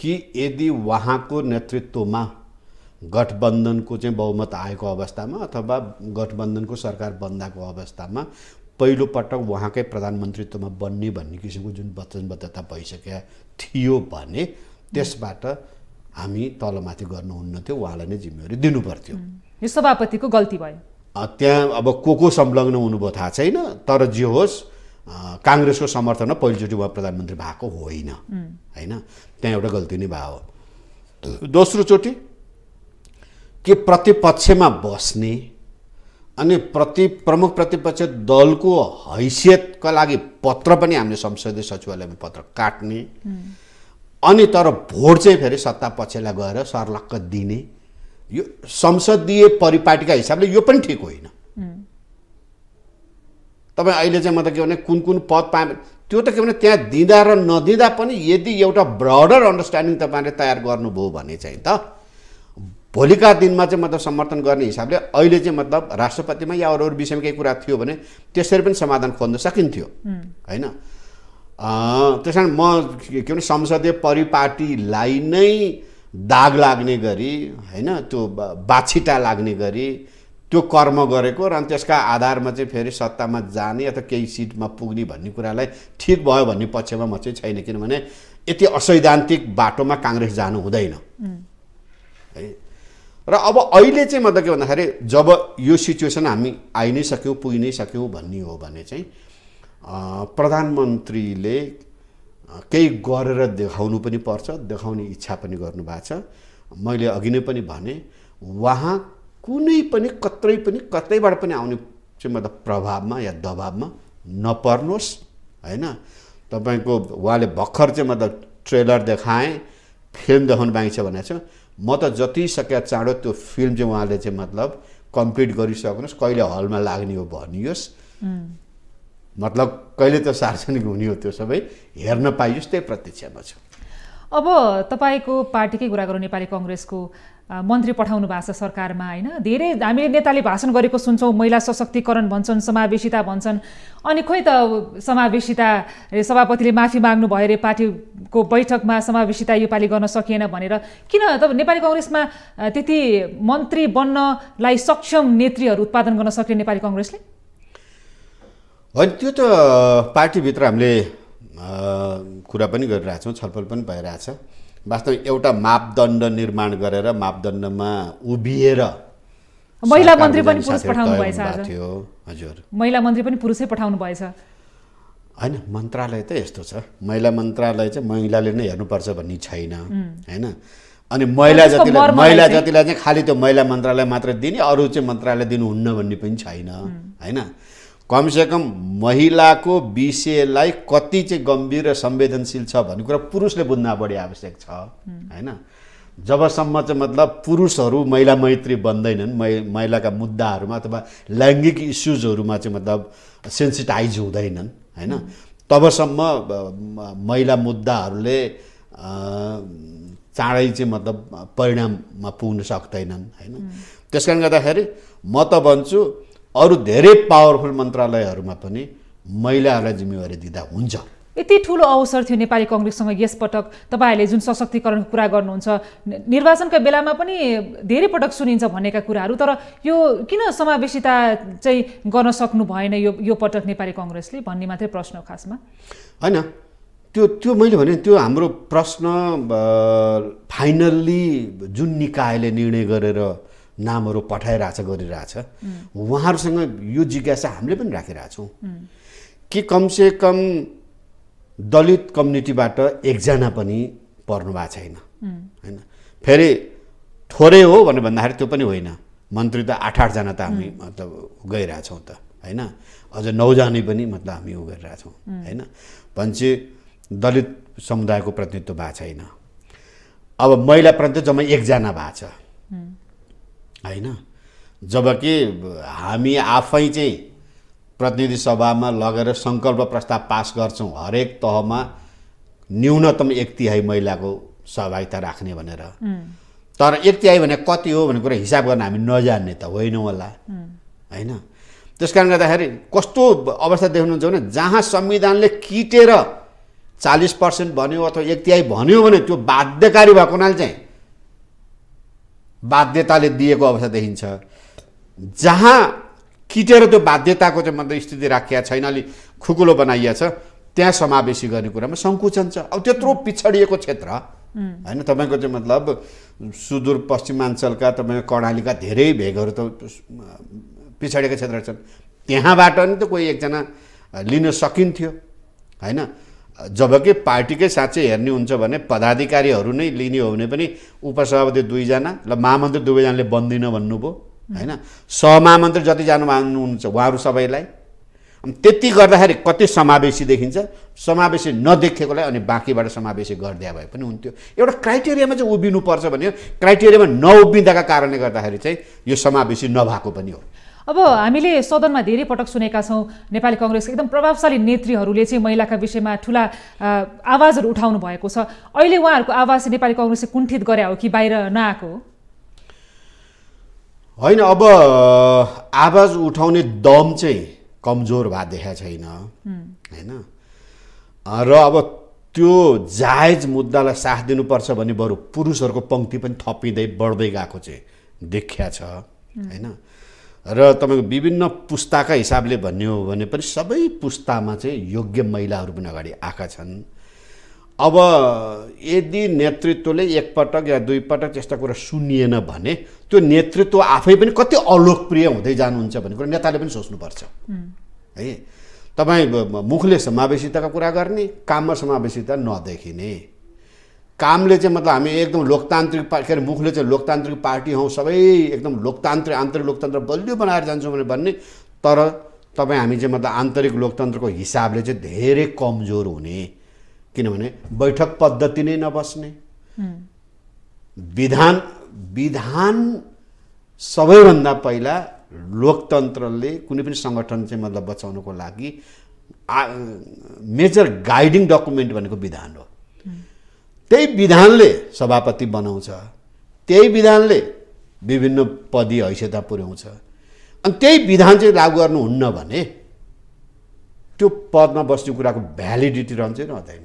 कि यदि उहाँको नेतृत्वमा गठबन्धनको चाहिँ बहुमत आएको अवस्थामा अथवा गठबन्धनको सरकार बन्दाको अवस्थामा पहिलो पटक उहाँकै प्रधानमन्त्रीत्वमा बन्ने भन्ने किसिमको जुन वचनबद्धता भइसकेका थियो भने त्यसबाट हामी तलमाथि गर्नुहुन्न थियो, उहाँलाई नै जिम्मेवारी दिनुपर्थ्यो। यो सभापतिको गल्ती भयो। त्यहाँ अब को को संलग्न हुनुभयो थाहा छैन, तर जे होस् काङ्ग्रेसको समर्थनमा पहिलोचोटि उहाँ प्रधानमन्त्री भएको होइन होइन, त्यहाँ एउटा गल्ती नै भयो। दोस्रोचोटि के प्रतिपक्षमा बस्ने अनि प्रति प्रमुख प्रतिपक्ष दलको हैसियतका लागि पत्र पनि हामीले संसदीय सचिवालयमा पत्र काट्ने अनि तर भोट चाहिँ फेरि सत्ता पक्षलाई गएर सर्लक्क दिने, यो संसदीय परिपाटीका हिसाबले यो पनि ठिक होइन। तपाईँ अहिले चाहिँ म त के भने कुन कुन पद पाए त्यो त के भने त्यहाँ दिँदा र नदिँदा पनि यदि एउटा ब्रडर अन्डरस्ट्यान्डिङ तपाईँले तयार गर्नुभयो भने चाहिँ त भोलिका दिनमा चाहिँ मतलब समर्थन गर्ने हिसाबले अहिले चाहिँ मतलब राष्ट्रपतिमा या अरू अरू विषयमा केही कुरा थियो भने त्यसरी पनि समाधान खोज्न सकिन्थ्यो होइन। त्यस कारण म के भने संसदीय परिपाटीलाई नै दाग लाग्ने गरी होइन, त्यो बाछिटा लाग्ने गरी त्यो कर्म गरेको र त्यसका आधारमा चाहिँ फेरि सत्तामा जाने अथवा केही सिटमा पुग्ने भन्ने कुरालाई ठिक भयो भन्ने पक्षमा म चाहिँ छैन, किनभने यति असैद्धान्तिक बाटोमा काङ्ग्रेस जानु हुँदैन है। र अब अहिले चाहिँ मतलब के भन्दाखेरि जब यो सिचुएसन हामी आइ नै सक्यौँ पुगि नै सक्यौँ भन्ने हो भने चाहिँ प्रधानमन्त्रीले केही गरेर देखाउनु पनि पर्छ, देखाउने इच्छा पनि गर्नुभएको छ। मैले अघि नै पनि भने उहाँ कुनै पनि कत्रै पनि कतैबाट पनि आउने चाहिँ मतलब प्रभावमा या दबावमा नपर्नुहोस् होइन। तपाईँको उहाँले भर्खर चाहिँ मतलब ट्रेलर देखाएँ, फिल्म देखाउनु बाँकी छ भनेको छ। म त जति सके चाँडो त्यो फिल्म चाहिँ उहाँले चाहिँ मतलब कम्प्लिट गरिसक्नुहोस्, कहिले हलमा लाग्ने हो भनियोस्, मतलब कहिले त सार्वजनिक हुने हो त्यो सबै हेर्न पाइयोस्, त्यही प्रतीक्षामा छ। अब तपाईँको पार्टीकै कुरा गरौँ, नेपाली कङ्ग्रेसको मन्त्री पठाउनु भएको छ सरकारमा होइन। धेरै हामीले नेताले भाषण गरेको सुन्छौँ, महिला सशक्तिकरण भन्छन्, समावेशिता भन्छन्, अनि खोइ त समावेशिता सभापतिले माफी माग्नु भयो अरे पार्टीको बैठकमा, समावेशिता योपालि गर्न सकिएन भनेर। किन त नेपाली कङ्ग्रेसमा त्यति मन्त्री बन्नलाई सक्षम नेत्रीहरू उत्पादन गर्न सक्ने नेपाली कङ्ग्रेसले? होइन, त्यो त पार्टीभित्र हामीले कुरा पनि गरिरहेछौँ, छलफल पनि भइरहेछ। वास्तवमा एउटा मापदण्ड निर्माण गरेर मापदण्डमा उभिएर महिला मन्त्री पनि पुरुष पठाउनु भएछ आज। हजुर, महिला मन्त्री पनि पुरुषै पठाउनु भएछ होइन। मन्त्रालय त यस्तो छ, महिला मन्त्रालय चाहिँ महिलाले नै हेर्नुपर्छ भन्ने छैन होइन। अनि महिला जतिलाई महिला जतिलाई चाहिँ खालि त्यो महिला मन्त्रालय मात्र दिने, अरू चाहिँ मन्त्रालय दिनुहुन्न भन्ने पनि छैन होइन। कमसेकम महिलाको विषयलाई कति चाहिँ गम्भीर र संवेदनशील छ भन्ने कुरा पुरुषले बुझ्न बढी आवश्यक छ होइन। जबसम्म चाहिँ मतलब पुरुषहरू महिला मैत्री बन्दैनन्, महिलाका मुद्दाहरूमा अथवा लैङ्गिक इस्युजहरूमा चाहिँ मतलब सेन्सिटाइज हुँदैनन् होइन, तबसम्म महिला मुद्दाहरूले चाँडै चाहिँ मतलब परिणाममा पुग्न सक्दैनन् होइन। त्यस कारण गर्दाखेरि म त भन्छु अरू धेरै पावरफुल मन्त्रालयहरूमा पनि महिलाहरूलाई जिम्मेवारी दिँदा हुन्छ। यति ठुलो अवसर थियो नेपाली कङ्ग्रेससँग यसपटक, तपाईँहरूले जुन सशक्तिकरणको कुरा गर्नुहुन्छ, निर्वाचनका बेलामा पनि धेरै पटक सुनिन्छ भनेका कुराहरू, तर यो किन समावेशिता चाहिँ गर्न सक्नु भएन यो यो पटक नेपाली कङ्ग्रेसले भन्ने मात्रै प्रश्न खासमा होइन। त्यो त्यो मैले भने त्यो हाम्रो प्रश्न फाइनल्ली जुन निकायले निर्णय गरेर नामहरू पठाइरहेछ गरिरहेछ उहाँहरूसँग यो जिज्ञासा हामीले पनि राखिरहेछौँ कि कमसेकम दलित कम्युनिटीबाट एकजना पनि पर्नु भएको छैन होइन। फेरि थोरै हो भनेर भन्दाखेरि त्यो पनि होइन, मन्त्री त आठ आठजना त हामी मतलब गइरहेछौँ त होइन, अझ नौजनै पनि मतलब हामी उ गरिरहेछौँ होइन। भनेपछि दलित समुदायको प्रतिनिधित्व भएको छैन। अब महिला प्रतिनिधित्व जम्मै एकजना भएको छ होइन, जबकि हामी आफै चाहिँ प्रतिनिधि सभामा लगेर सङ्कल्प प्रस्ताव पास गर्छौँ हरेक तहमा न्यूनतम एक तिहाई महिलाको सहभागिता राख्ने भनेर, तर एक तिहाई भने कति हो भन्ने कुरा हिसाब गर्न हामी नजान्ने त होइनौँ होला होइन। त्यस कारण गर्दाखेरि कस्तो अवस्था देख्नुहुन्छ भने जहाँ संविधानले किटेर चालीस पर्सेन्ट भन्यो अथवा एक तिहाई भन्यो भने त्यो बाध्यकारी भएको हुनाले चाहिँ बाध्यताले दिएको अवस्था देखिन्छ। जहाँ किटेर त्यो बाध्यताको चाहिँ मतलब स्थिति राखिया छैन, अलि खुकुलो बनाइया छ, त्यहाँ समावेशी गर्ने कुरामा सङ्कुचन छ। अब त्यत्रो पिछडिएको क्षेत्र होइन, तपाईँको चाहिँ मतलब सुदूर पश्चिमाञ्चलका तपाईँको कर्णालीका धेरै भेगहरू त पिछडिएका क्षेत्र छन्, त्यहाँबाट नि त कोही एकजना लिन सकिन्थ्यो होइन। जबकि पार्टीकै साँच्चै हेर्ने हुन्छ भने पदाधिकारीहरू नै लिने हो भने पनि उपसभापति दुईजना ल महामन्त्री दुवैजनाले बन्दिनँ भन्नुभयो होइन। सहमहामन्त्री जति जानु मान्नुहुन्छ उहाँहरू सबैलाई, त्यति गर्दाखेरि कति समावेशी देखिन्छ, समावेशी नदेखिएकोलाई अनि बाँकीबाट समावेशी गरिदिए भए पनि हुन्थ्यो। एउटा क्राइटेरियामा चाहिँ उभिनुपर्छ भने क्राइटेरियामा नउभिँदाका कारणले गर्दाखेरि चाहिँ यो समावेशी नभएको पनि हो। अब हामीले सदनमा धेरै पटक सुनेका छौँ नेपाली कङ्ग्रेसका एकदम प्रभावशाली नेत्रीहरूले चाहिँ महिलाका विषयमा ठुला आवाजहरू उठाउनु भएको छ। अहिले उहाँहरूको आवाज नेपाली कङ्ग्रेसले कुण्ठित गरे हो कि बाहिर नआएको होइन? अब आवाज उठाउने दम चाहिँ कमजोर भए देखा छैन होइन। र अब त्यो जायज मुद्दालाई साथ दिनुपर्छ भने बरु पुरुषहरूको पङ्क्ति पनि थपिँदै बढ्दै गएको चाहिँ देखिया छ होइन। र तपाईँको विभिन्न पुस्ताका हिसाबले भन्ने हो भने पनि सबै पुस्तामा चाहिँ योग्य महिलाहरू पनि अगाडि आएका छन्। अब यदि नेतृत्वले एकपटक या दुई पटक त्यस्ता कुरा सुनिएन भने त्यो नेतृत्व आफै पनि कति अलोकप्रिय हुँदै जानुहुन्छ भन्ने कुरा नेताले पनि सोच्नुपर्छ है। तपाईँ मुखले समावेशिताको कुरा गर्ने, काममा समावेशिता नदेखिने। कामले चाहिँ मतलब हामी एकदम लोकतान्त्रिक के अरे मुखले चाहिँ लोकतान्त्रिक पार्टी हौँ, सबै एकदम लोकतान्त्रिक आन्तरिक लोकतन्त्र बलियो बनाएर जान्छौँ भने भन्ने, तर तपाईँ हामी चाहिँ मतलब आन्तरिक लोकतन्त्रको हिसाबले चाहिँ धेरै कमजोर हुने। किनभने बैठक पद्धति नै नबस्ने, विधान विधान सबैभन्दा पहिला लोकतन्त्रले कुनै पनि सङ्गठन चाहिँ मतलब बचाउनको लागि मेजर गाइडिङ डकुमेन्ट भनेको विधान हो। त्यही विधानले सभापति बनाउँछ, त्यही विधानले विभिन्न पदी हैसियता पुर्याउँछ। अनि त्यही विधान चाहिँ लागू गर्नुहुन्न भने त्यो पदमा बस्ने कुराको भ्यालिडिटी रहन्छ रहँदैन।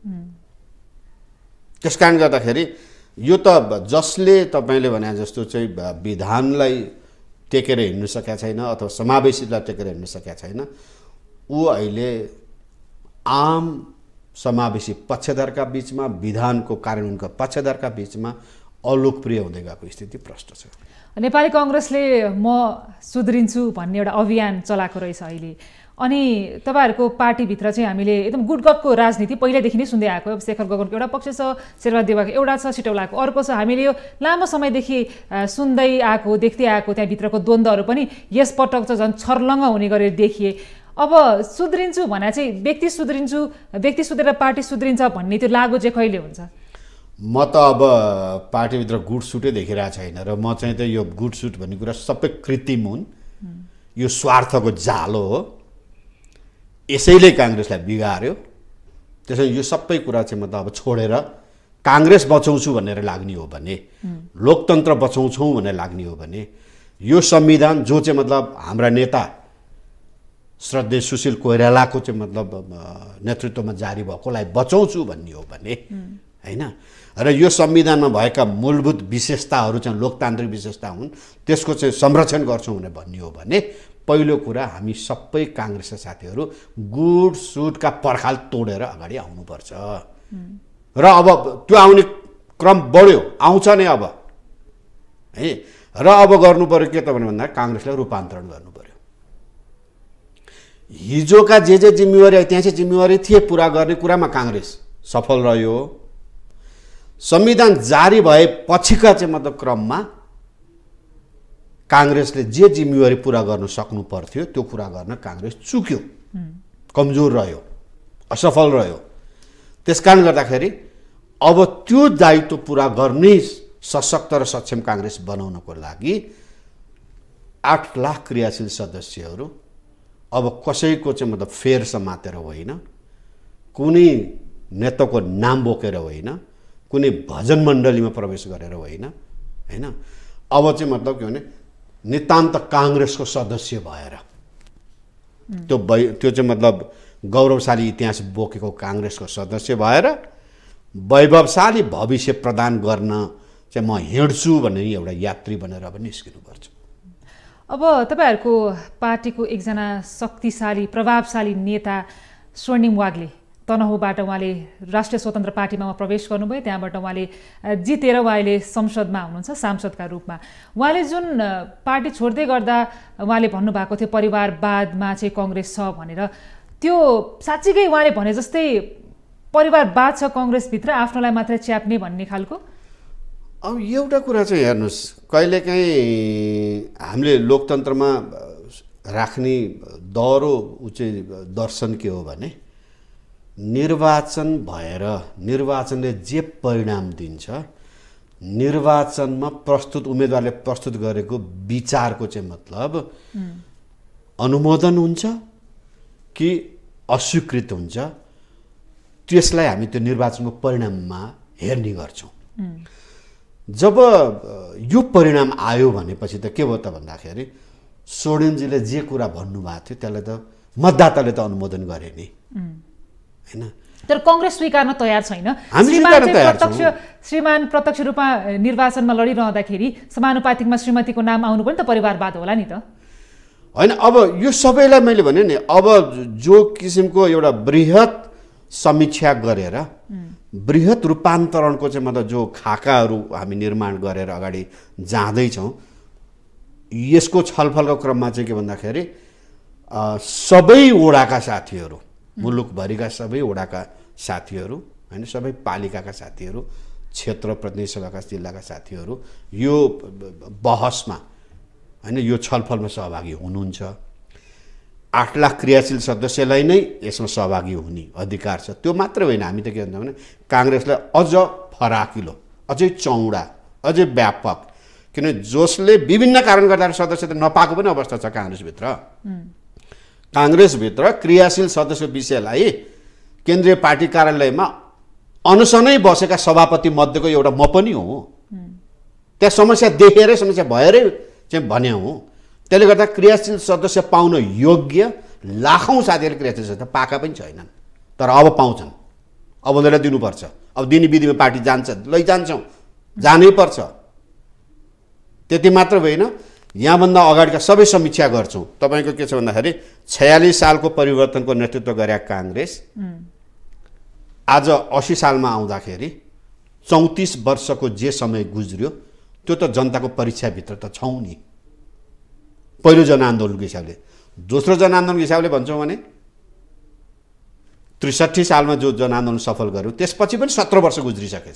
त्यस कारण गर्दाखेरि यो त जसले तपाईँले भने जस्तो चाहिँ विधानलाई टेकेर हिँड्नु सकेका छैन अथवा समावेशीलाई टेकेर हिँड्नु सकेका छैन, ऊ अहिले आम समावेशी पक्षधरका बिचमा, विधानको कार्यान्वयनका पक्षधरका बिचमा अलोकप्रिय हुँदै गएको स्थिति प्रष्ट छ। नेपाली कङ्ग्रेसले म सुध्रिन्छु भन्ने एउटा अभियान चलाएको रहेछ अहिले। अनि तपाईँहरूको पार्टीभित्र चाहिँ हामीले एकदम गुटगटको राजनीति पहिल्यैदेखि नै सुन्दै आएको। शेखर गगनको एउटा पक्ष छ, शेरबहादुर देउवाको एउटा छ, सिटौलाको अर्को छ। हामीले यो लामो समयदेखि सुन्दै आएको, देख्दै आएको, त्यहाँभित्रको द्वन्द्वहरू पनि यसपटक चाहिँ झन् छर्लङ्ग हुने गरेर देखिए। अब सुध्रिन्छु भने चाहिँ व्यक्ति सुध्रिन्छु, व्यक्ति सुध्रेर पार्टी सुध्रिन्छ भन्ने त्यो लागु चाहिँ कहिले हुन्छ? म त अब पार्टीभित्र गुटसुटै देखिरहेको छैन र म चाहिँ त यो गुटसुट भन्ने कुरा सबै कृत्रिम हुन्, यो स्वार्थको जालो हो, यसैले काङ्ग्रेसलाई बिगार्यो। त्यसैले यो सबै कुरा चाहिँ म त अब छोडेर काङ्ग्रेस बचाउँछु भनेर लाग्ने हो भने, लोकतन्त्र बचाउँछौँ भनेर लाग्ने हो भने, यो संविधान जो चाहिँ मतलब हाम्रा नेता श्रद्धेय सुशील कोइरालाको चाहिँ मतलब नेतृत्वमा जारी भएकोलाई बचाउँछु भन्ने हो भने होइन, र यो संविधानमा भएका मूलभूत विशेषताहरू चाहिँ लोकतान्त्रिक विशेषता हुन्, त्यसको चाहिँ संरक्षण गर्छौँ भनेर भन्ने हो भने पहिलो कुरा हामी सबै काङ्ग्रेसका साथीहरू गुट सुटका पर्खाल तोडेर अगाडि आउनुपर्छ। र अब त्यो आउने क्रम बढ्यो, आउँछ नै अब है। र अब गर्नु पर्यो के त भन्दा काङ्ग्रेसलाई रूपान्तरण गर्नु पर्यो। हिजोका जे जे जिम्मेवारी त्यहाँ चाहिँ जिम्मेवारी थिए पुरा गर्ने कुरामा काङ्ग्रेस सफल रह्यो। संविधान जारी भए पछिका चाहिँ मतलब क्रममा काङ्ग्रेसले जे जिम्मेवारी पुरा गर्न सक्नु पर्थ्यो त्यो पुरा गर्न काङ्ग्रेस चुक्यो, कमजोर रह्यो, असफल रह्यो। त्यसकारण गर्दाखेरि अब त्यो दायित्व पुरा गर्ने सशक्त र सक्षम काङ्ग्रेस बनाउनको लागि आठ लाख क्रियाशील सदस्यहरू अब कसैको चाहिँ मतलब फेर समातेर होइन, कुनै नेताको नाम बोकेर होइन, कुनै भजन मण्डलीमा प्रवेश गरेर होइन होइन, अब चाहिँ मतलब के भने नितान्त काङ्ग्रेसको सदस्य भएर त्यो त्यो चाहिँ मतलब गौरवशाली इतिहास बोकेको काङ्ग्रेसको सदस्य भएर वैभवशाली भविष्य प्रदान गर्न चाहिँ म हिँड्छु भन्ने एउटा यात्री बनेर पनि निस्किनुपर्छ। अब तपाईँहरूको पार्टीको एकजना शक्तिशाली प्रभावशाली नेता स्वर्णिम वाग्ले तनहुँबाट उहाँले राष्ट्रिय स्वतन्त्र पार्टीमा प्रवेश गर्नुभयो, त्यहाँबाट उहाँले जितेर उहाँ अहिले संसदमा हुनुहुन्छ सांसदका रूपमा। उहाँले जुन पार्टी छोड्दै गर्दा उहाँले भन्नुभएको थियो परिवारवादमा चाहिँ कङ्ग्रेस छ भनेर, त्यो साँच्चीकै उहाँले भने जस्तै परिवारवाद छ कङ्ग्रेसभित्र, आफ्नोलाई मात्रै च्याप्ने भन्ने खालको? अब एउटा कुरा चाहिँ हेर्नुहोस्, कहिलेकाहीँ हामीले लोकतन्त्रमा राख्ने दह्रो उच्च दर्शन के हो भने निर्वाचन भएर निर्वाचनले जे परिणाम दिन्छ, निर्वाचनमा प्रस्तुत उम्मेदवारले प्रस्तुत गरेको विचारको चाहिँ मतलब अनुमोदन हुन्छ कि अस्वीकृत हुन्छ, त्यसलाई हामी त्यो निर्वाचनको परिणाममा हेर्ने गर्छौँ। जब यो परिणाम आयो भनेपछि त के भयो त भन्दाखेरि स्वर्णिमजीले जे कुरा भन्नुभएको थियो त्यसलाई त मतदाताले त अनुमोदन गरे नि, हैन? तर कङ्ग्रेस स्वीकार्न तयार छैन। श्रीमान प्रत्यक्ष रूपमा निर्वाचनमा लडिरहँदाखेरि समानुपातिकमा श्रीमतीको नाम आउनु पनि त परिवारवाद होला नि त, होइन? अब यो सबैलाई मैले भने नि, अब जो किसिमको एउटा बृहत समीक्षा गरेर बृहत रूपान्तरणको चाहिँ मतलब जो खाकाहरू हामी निर्माण गरेर अगाडि जाँदैछौँ, यसको छलफलको क्रममा चाहिँ के भन्दाखेरि सबै वडाका साथीहरू, मुलुकभरिका सबै वडाका साथीहरू, होइन, सबै पालिकाका साथीहरू, क्षेत्र प्रतिनिधि सभाका जिल्लाका साथीहरू यो बहसमा, होइन, यो छलफलमा सहभागी हुनुहुन्छ। आठ लाख क्रियाशील सदस्यलाई नै यसमा सहभागी हुने अधिकार छ। त्यो मात्र होइन, हामी त के भन्छौँ भने काङ्ग्रेसलाई अझ फराकिलो, अझै चौडा, अझै व्यापक, किनभने जसले विभिन्न कारण गर्दा सदस्यता नपाएको पनि अवस्था छ काङ्ग्रेसभित्र। काङ्ग्रेसभित्र क्रियाशील सदस्य विषयलाई केन्द्रीय पार्टी कार्यालयमा अनसनै बसेका सभापति मध्येको एउटा म पनि हो। त्यहाँ समस्या देखेरै समस्या भएरै चाहिँ भने हो। त्यसले गर्दा क्रियाशील सदस्य पाउन योग्य लाखौँ साथीहरूले क्रियाशील सदस्य पाएका पनि छैनन्, तर अब पाउँछन्। अब उनीहरूलाई दिनुपर्छ। अब दिने विधिमा पार्टी जान्छ, लैजान्छौँ, जानै पर्छ। त्यति मात्र होइन, यहाँभन्दा अगाडिका सबै समीक्षा गर्छौँ। तपाईँको के छ भन्दाखेरि छयालिस सालको परिवर्तनको नेतृत्व गरे काङ्ग्रेस आज अस्सी सालमा आउँदाखेरि चौतिस वर्षको जे समय गुज्रियो त्यो त जनताको परीक्षाभित्र त छौँ नि। पहिलो जनआन्दोलनको हिसाबले, दोस्रो जनआन्दोलनको हिसाबले भन्छौँ भने त्रिसठी सालमा जो जनआन्दोलन सफल गर्यो त्यसपछि पनि सत्र वर्ष गुज्रिसकेछ।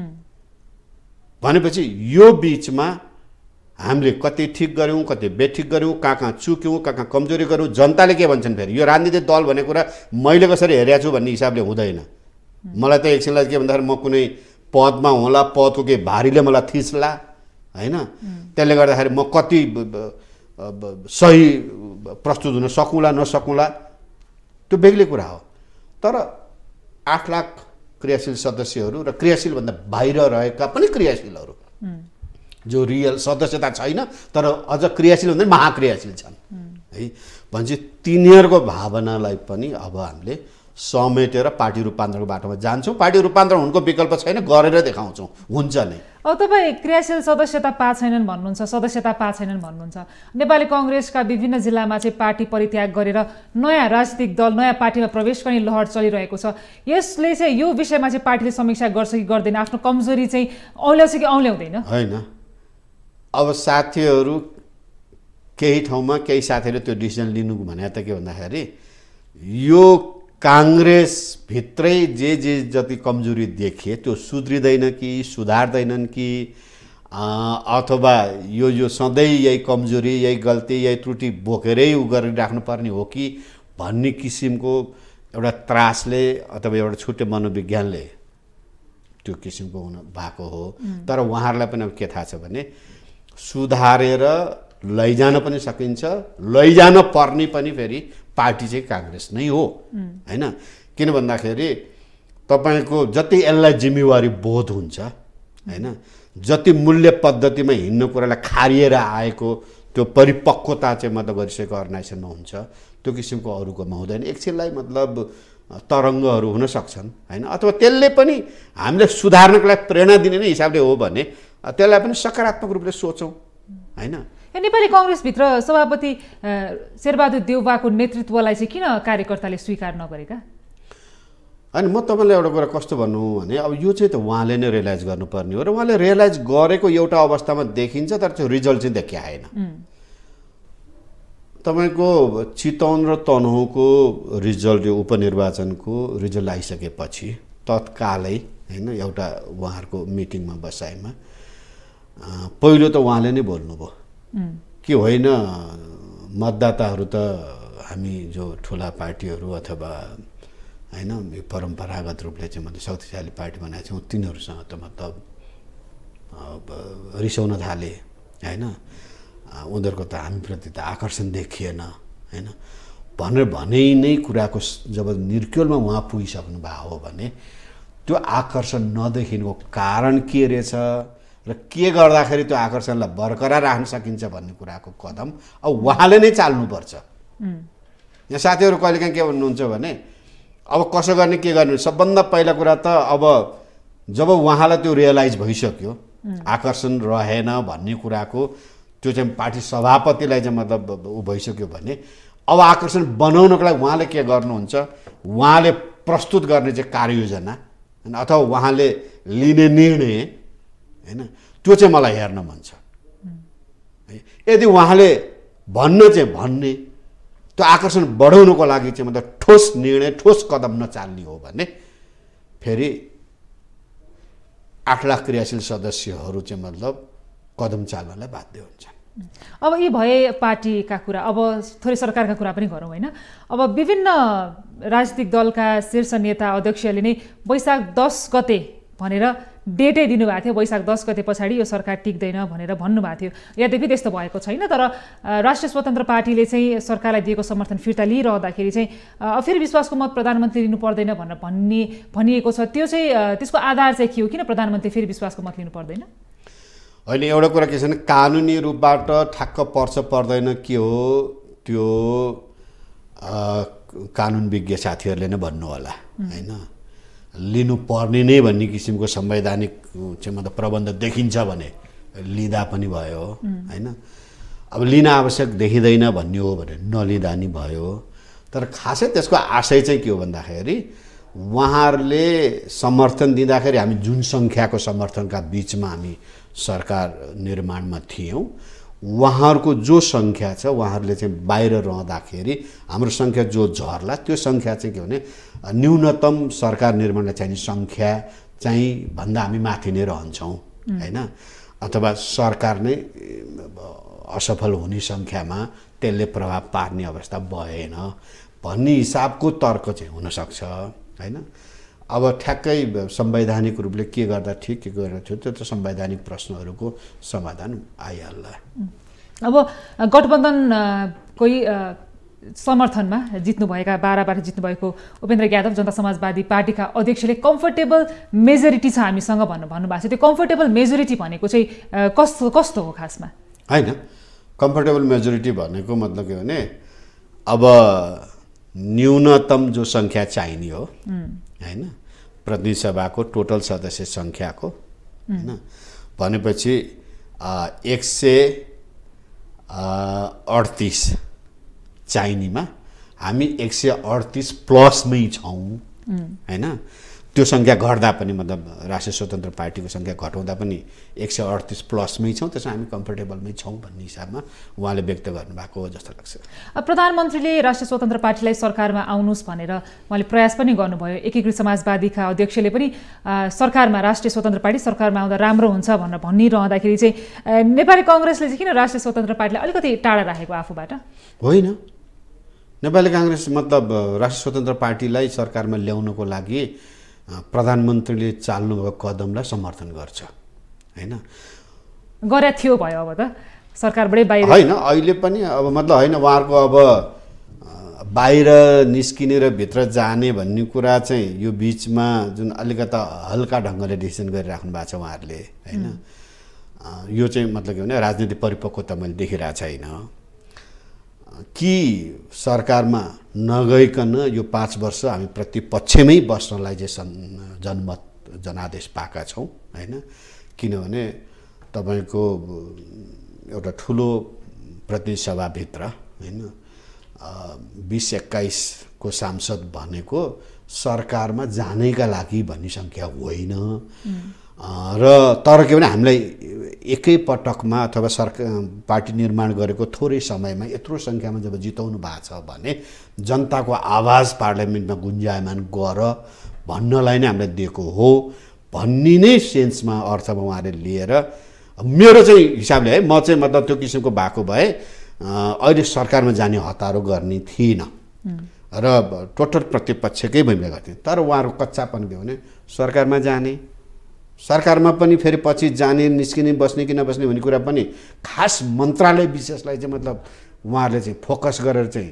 भनेपछि यो बिचमा हामीले कति ठिक गऱ्यौँ, कति बेठिक गऱ्यौँ, कहाँ कहाँ चुक्यौँ, कहाँ कहाँ कमजोरी गऱ्यौँ, जनताले के भन्छन् फेरि। यो राजनीतिक दल भन्ने कुरा मैले कसरी हेरेको छु भन्ने हिसाबले हुँदैन। मलाई त एकछिनलाई के भन्दाखेरि म कुनै पदमा होला, पदको केही भारीले मलाई थिच्ला, होइन? त्यसले गर्दाखेरि म कति सही प्रस्तुत हुन सकौँला नसकौँला त्यो बेग्लै कुरा हो। तर आठ लाख क्रियाशील सदस्यहरू र क्रियाशीलभन्दा बाहिर रहेका पनि क्रियाशीलहरू जो रियल सदस्यता छैन तर अझ क्रियाशील भन्दा महाक्रियाशील छन् है, भनेपछि तिनीहरूको भावनालाई पनि अब हामीले समेटेर पार्टी रूपान्तरणको बाटोमा जान्छौँ। पार्टी रूपान्तरण हुनुको विकल्प छैन, गरेर देखाउँछौँ, हुन्छ नै। अब तपाईँ क्रियाशील सदस्यता पा छैनन् भन्नुहुन्छ, सदस्यता पा छैनन् भन्नुहुन्छ। नेपाली कङ्ग्रेसका विभिन्न जिल्लामा चाहिँ पार्टी परित्याग गरेर नयाँ राजनीतिक दल, नयाँ पार्टीमा प्रवेश गर्ने लहर चलिरहेको छ। यसले चाहिँ यो विषयमा चाहिँ पार्टीले समीक्षा गर्छ कि गर्दैन, आफ्नो कमजोरी चाहिँ औल्याउँछ कि औल्याउँदैन? होइन, अब साथीहरू केही ठाउँमा केही साथीहरूले त्यो डिसिजन लिनु भने त के भन्दाखेरि यो काङ्ग्रेसभित्रै जे जे जति कमजोरी देखिए त्यो सुध्रिँदैन कि सुधार्दैनन् कि अथवा यो यो सधैँ यही कमजोरी, यही गल्ती, यही त्रुटि बोकेरै उ गरिराख्नुपर्ने हो कि भन्ने किसिमको एउटा त्रासले अथवा एउटा छुट्टै मनोविज्ञानले त्यो किसिमको हुन भएको हो। तर उहाँहरूलाई पनि अब के थाहा छ भने सुधारेर लैजान पनि सकिन्छ, लैजान पर्ने पनि फेरि पार्टी चाहिँ काङ्ग्रेस नै हो, होइन? किन भन्दाखेरि तपाईँको जति यसलाई जिम्मेवारी बोध हुन्छ, होइन, जति मूल्य पद्धतिमा हिँड्ने कुरालाई खारिएर आएको त्यो परिपक्वता चाहिँ मतलब गरिसकेको अर्गनाइजेसनमा हुन्छ, त्यो किसिमको अरूकोमा हुँदैन। एकछिनलाई मतलब तरङ्गहरू हुन सक्छन् हैन, अथवा त्यसले पनि हामीले सुधार्नको लागि प्रेरणा दिने नै हिसाबले हो भने त्यसलाई पनि सकारात्मक रूपले सोचौँ हैन। नेपाली कङ्ग्रेसभित्र सभापति शेरबहादुर देउवाको नेतृत्वलाई चाहिँ किन कार्यकर्ताले स्वीकार नगरेका? अनि म तपाईँलाई एउटा कुरा कस्तो भन्नु भने अब यो चाहिँ त उहाँले नै रियलाइज गर्नुपर्ने हो र उहाँले रियलाइज गरेको एउटा अवस्थामा देखिन्छ, तर त्यो रिजल्ट चाहिँ देखाएन। तपाईँको चितवन र तनहुँको रिजल्ट, यो उपनिर्वाचनको रिजल्ट आइसकेपछि तत्कालै हैन एउटा उहाँहरूको मिटिङमा बसाइमा पहिलो त उहाँले नै बोल्नुभयो कि होइन मतदाताहरू त हामी जो ठुला पार्टीहरू अथवा हैन यो परम्परागत रूपले चाहिँ मतलब शक्तिशाली पार्टी बनाएको छौँ तिनीहरूसँग त मतलब रिसाउन थाले हैन, उनीहरूको त हामीप्रति त आकर्षण देखिएन हैन भनेर भने नै कुराको जब निर्क्युलमा उहाँ पुगिसक्नु भएको हो भने त्यो आकर्षण नदेखिनुको कारण के रहेछ र के गर्दाखेरि त्यो आकर्षणलाई बरकरार राख्न सकिन्छ भन्ने कुराको कदम अब उहाँले नै चाल्नुपर्छ। यहाँ साथीहरू कहिलेकाहीँ के भन्नुहुन्छ भने अब कसो गर्ने के गर्ने, सबभन्दा पहिला कुरा त अब जब उहाँलाई त्यो रियलाइज भइसक्यो आकर्षण रहेन भन्ने कुराको, त्यो चाहिँ पार्टी सभापतिलाई चाहिँ मतलब ऊ भइसक्यो भने अब आकर्षण बनाउनको लागि उहाँले के गर्नुहुन्छ, उहाँले प्रस्तुत गर्ने चाहिँ कार्ययोजना अथवा उहाँले लिने निर्णय हैन त्यो चाहिँ मलाई हेर्न मन छ। यदि उहाँले भन्न चाहिँ भन्ने त्यो आकर्षण बढाउनको लागि चाहिँ मतलब ठोस निर्णय ठोस कदम नचाल्ने हो भने फेरि आठ लाख क्रियाशील सदस्यहरू चाहिँ मतलब कदम चाल्नलाई बाध्य हुन्छ। अब यी भए पार्टीका कुरा, अब थोरै सरकारका कुरा पनि गरौँ हैन। अब विभिन्न राजनीतिक दलका शीर्ष नेता अध्यक्षले नै वैशाख दस गते भनेर डेटै दिनुभएको थियो, वैशाख दस गते पछाडि यो सरकार टिक्दैन भनेर भन्नुभएको थियो। यद्यपि त्यस्तो भएको छैन, तर राष्ट्रिय स्वतन्त्र पार्टीले चाहिँ सरकारलाई दिएको समर्थन फिर्ता लिइरहँदाखेरि चाहिँ फेरि विश्वासको मत प्रधानमन्त्री लिनु पर्दैन भनेर भन्ने भनिएको छ। त्यो चाहिँ त्यसको आधार चाहिँ के हो, किन प्रधानमन्त्री फेरि विश्वासको मत लिनु पर्दैन? अहिले एउटा कुरा के छ भने कानुनी रूपबाट ठ्याक्क पर्छ पर्दैन के हो त्यो कानुन विज्ञ साथीहरूले नै भन्नु होला हैन। लिनुपर्ने नै भन्ने किसिमको संवैधानिक चाहिँ मतलब प्रबन्ध देखिन्छ भने लिँदा पनि भयो हैन। अब लिन आवश्यक देखिँदैन भन्ने हो भने नलिँदा नि भयो। तर खासै त्यसको आशय चाहिँ के हो भन्दाखेरि उहाँहरूले समर्थन दिँदाखेरि हामी जुन सङ्ख्याको समर्थनका बिचमा हामी सरकार निर्माणमा थियौँ, उहाँहरूको जो सङ्ख्या छ उहाँहरूले चाहिँ बाहिर रहँदाखेरि हाम्रो सङ्ख्या जो झर्ला त्यो सङ्ख्या चाहिँ के भने न्यूनतम सरकार निर्माणलाई चाहिने सङ्ख्या चाहिँ भन्दा हामी माथि नै रहन्छौँ हैन, अथवा सरकार नै असफल हुने सङ्ख्यामा त्यसले प्रभाव पार्ने अवस्था भएन भन्ने हिसाबको तर्क चाहिँ हुनसक्छ हैन। अब ठ्याक्कै संवैधानिक रूपले के गर्दा ठिक के गर्दा थियो त्यो त संवैधानिक प्रश्नहरूको समाधान आइहाल्ला। अब गठबन्धनकै समर्थनमा जित्नुभएका बाह्रबाट जित्नुभएको उपेन्द्र यादव जनता समाजवादी पार्टीका अध्यक्षले कम्फर्टेबल मेजोरिटी छ हामीसँग भन्नु भन्नुभएको छ। त्यो कम्फर्टेबल मेजोरिटी भनेको चाहिँ कस्तो कस्तो हो खासमा? होइन, कम्फर्टेबल मेजोरिटी भनेको मतलब के भने अब न्यूनतम जो सङ्ख्या चाहिने हो हैन, प्रतिनिधि सभाको टोटल सदस्य सङ्ख्याको हैन भनेपछि एक सय अडतिस चाहिनेमा हामी एक सय अडतिस प्लसमै छौँ हैन। त्यो सङ्ख्या घट्दा पनि मतलब राष्ट्रिय स्वतन्त्र पार्टीको सङ्ख्या घटाउँदा पनि एक सय अडतिस प्लसमै छौँ, त्यसमा हामी कम्फर्टेबलमै छौँ भन्ने हिसाबमा उहाँले व्यक्त गर्नुभएको हो जस्तो लाग्छ। प्रधानमन्त्रीले राष्ट्रिय स्वतन्त्र पार्टीलाई सरकारमा आउनुहोस् भनेर उहाँले प्रयास पनि गर्नुभयो। एकीकृत समाजवादीका अध्यक्षले पनि सरकारमा राष्ट्रिय स्वतन्त्र पार्टी सरकारमा आउँदा राम्रो हुन्छ भनेर भनिरहँदाखेरि चाहिँ नेपाली कङ्ग्रेसले चाहिँ किन राष्ट्रिय स्वतन्त्र पार्टीलाई अलिकति टाढा राखेको आफूबाट? होइन, नेपाली काङ्ग्रेस मतलब राष्ट्रिय स्वतन्त्र पार्टीलाई सरकारमा ल्याउनको लागि प्रधानमन्त्रीले चाल्नुभएको कदमलाई समर्थन गर्छ हैन। गरे थियो भयो अब त सरकारबाटै बाहिर होइन, अहिले पनि अब मतलब होइन उहाँहरूको अब बाहिर निस्किने र भित्र जाने भन्ने कुरा चाहिँ यो बिचमा जुन अलिकता हल्का ढङ्गले डिसिसन गरिराख्नु भएको छ उहाँहरूले हैन। यो चाहिँ मतलब के भने राजनीतिक परिपक्वता मैले देखिरहेको छैन कि सरकारमा नगइकन यो पाँच वर्ष हामी प्रतिपक्षमै बस्नलाई चाहिँ जनमत जनादेश पाएका छौँ हैन किनभने तपाईको एउटा ठुलो प्रतिनिधि सभाभित्र हैन बीस एक्काइस को सांसद भनेको सरकारमा जानैका लागि भन्ने संख्या होइन र तर के भने हामीलाई एकै पटकमा अथवा सरकार पार्टी निर्माण गरेको थोरै समयमा यत्रो संख्यामा जब जिताउनु भएको छ भने जनताको आवाज पार्लियामेन्टमा गुन्जायमान गर भन्नलाई नै हामीलाई दिएको हो भन्ने नै सेन्समा अर्थमा उहाँले लिएर मेरो चाहिँ हिसाबले है म चाहिँ मतलब त्यो किसिमको भएको भए अहिले सरकारमा जाने हतारो गर्ने थिइनँ र टोटल प्रतिपक्षकै भूमिका गर्थेँ तर उहाँहरू कच्चापन के भने सरकारमा जाने सरकारमा पनि फेरि पछि जाने निस्किने बस्ने कि नबस्ने भन्ने कुरा पनि खास मन्त्रालय विशेषलाई चाहिँ मतलब उहाँहरूले चाहिँ फोकस गरेर चाहिँ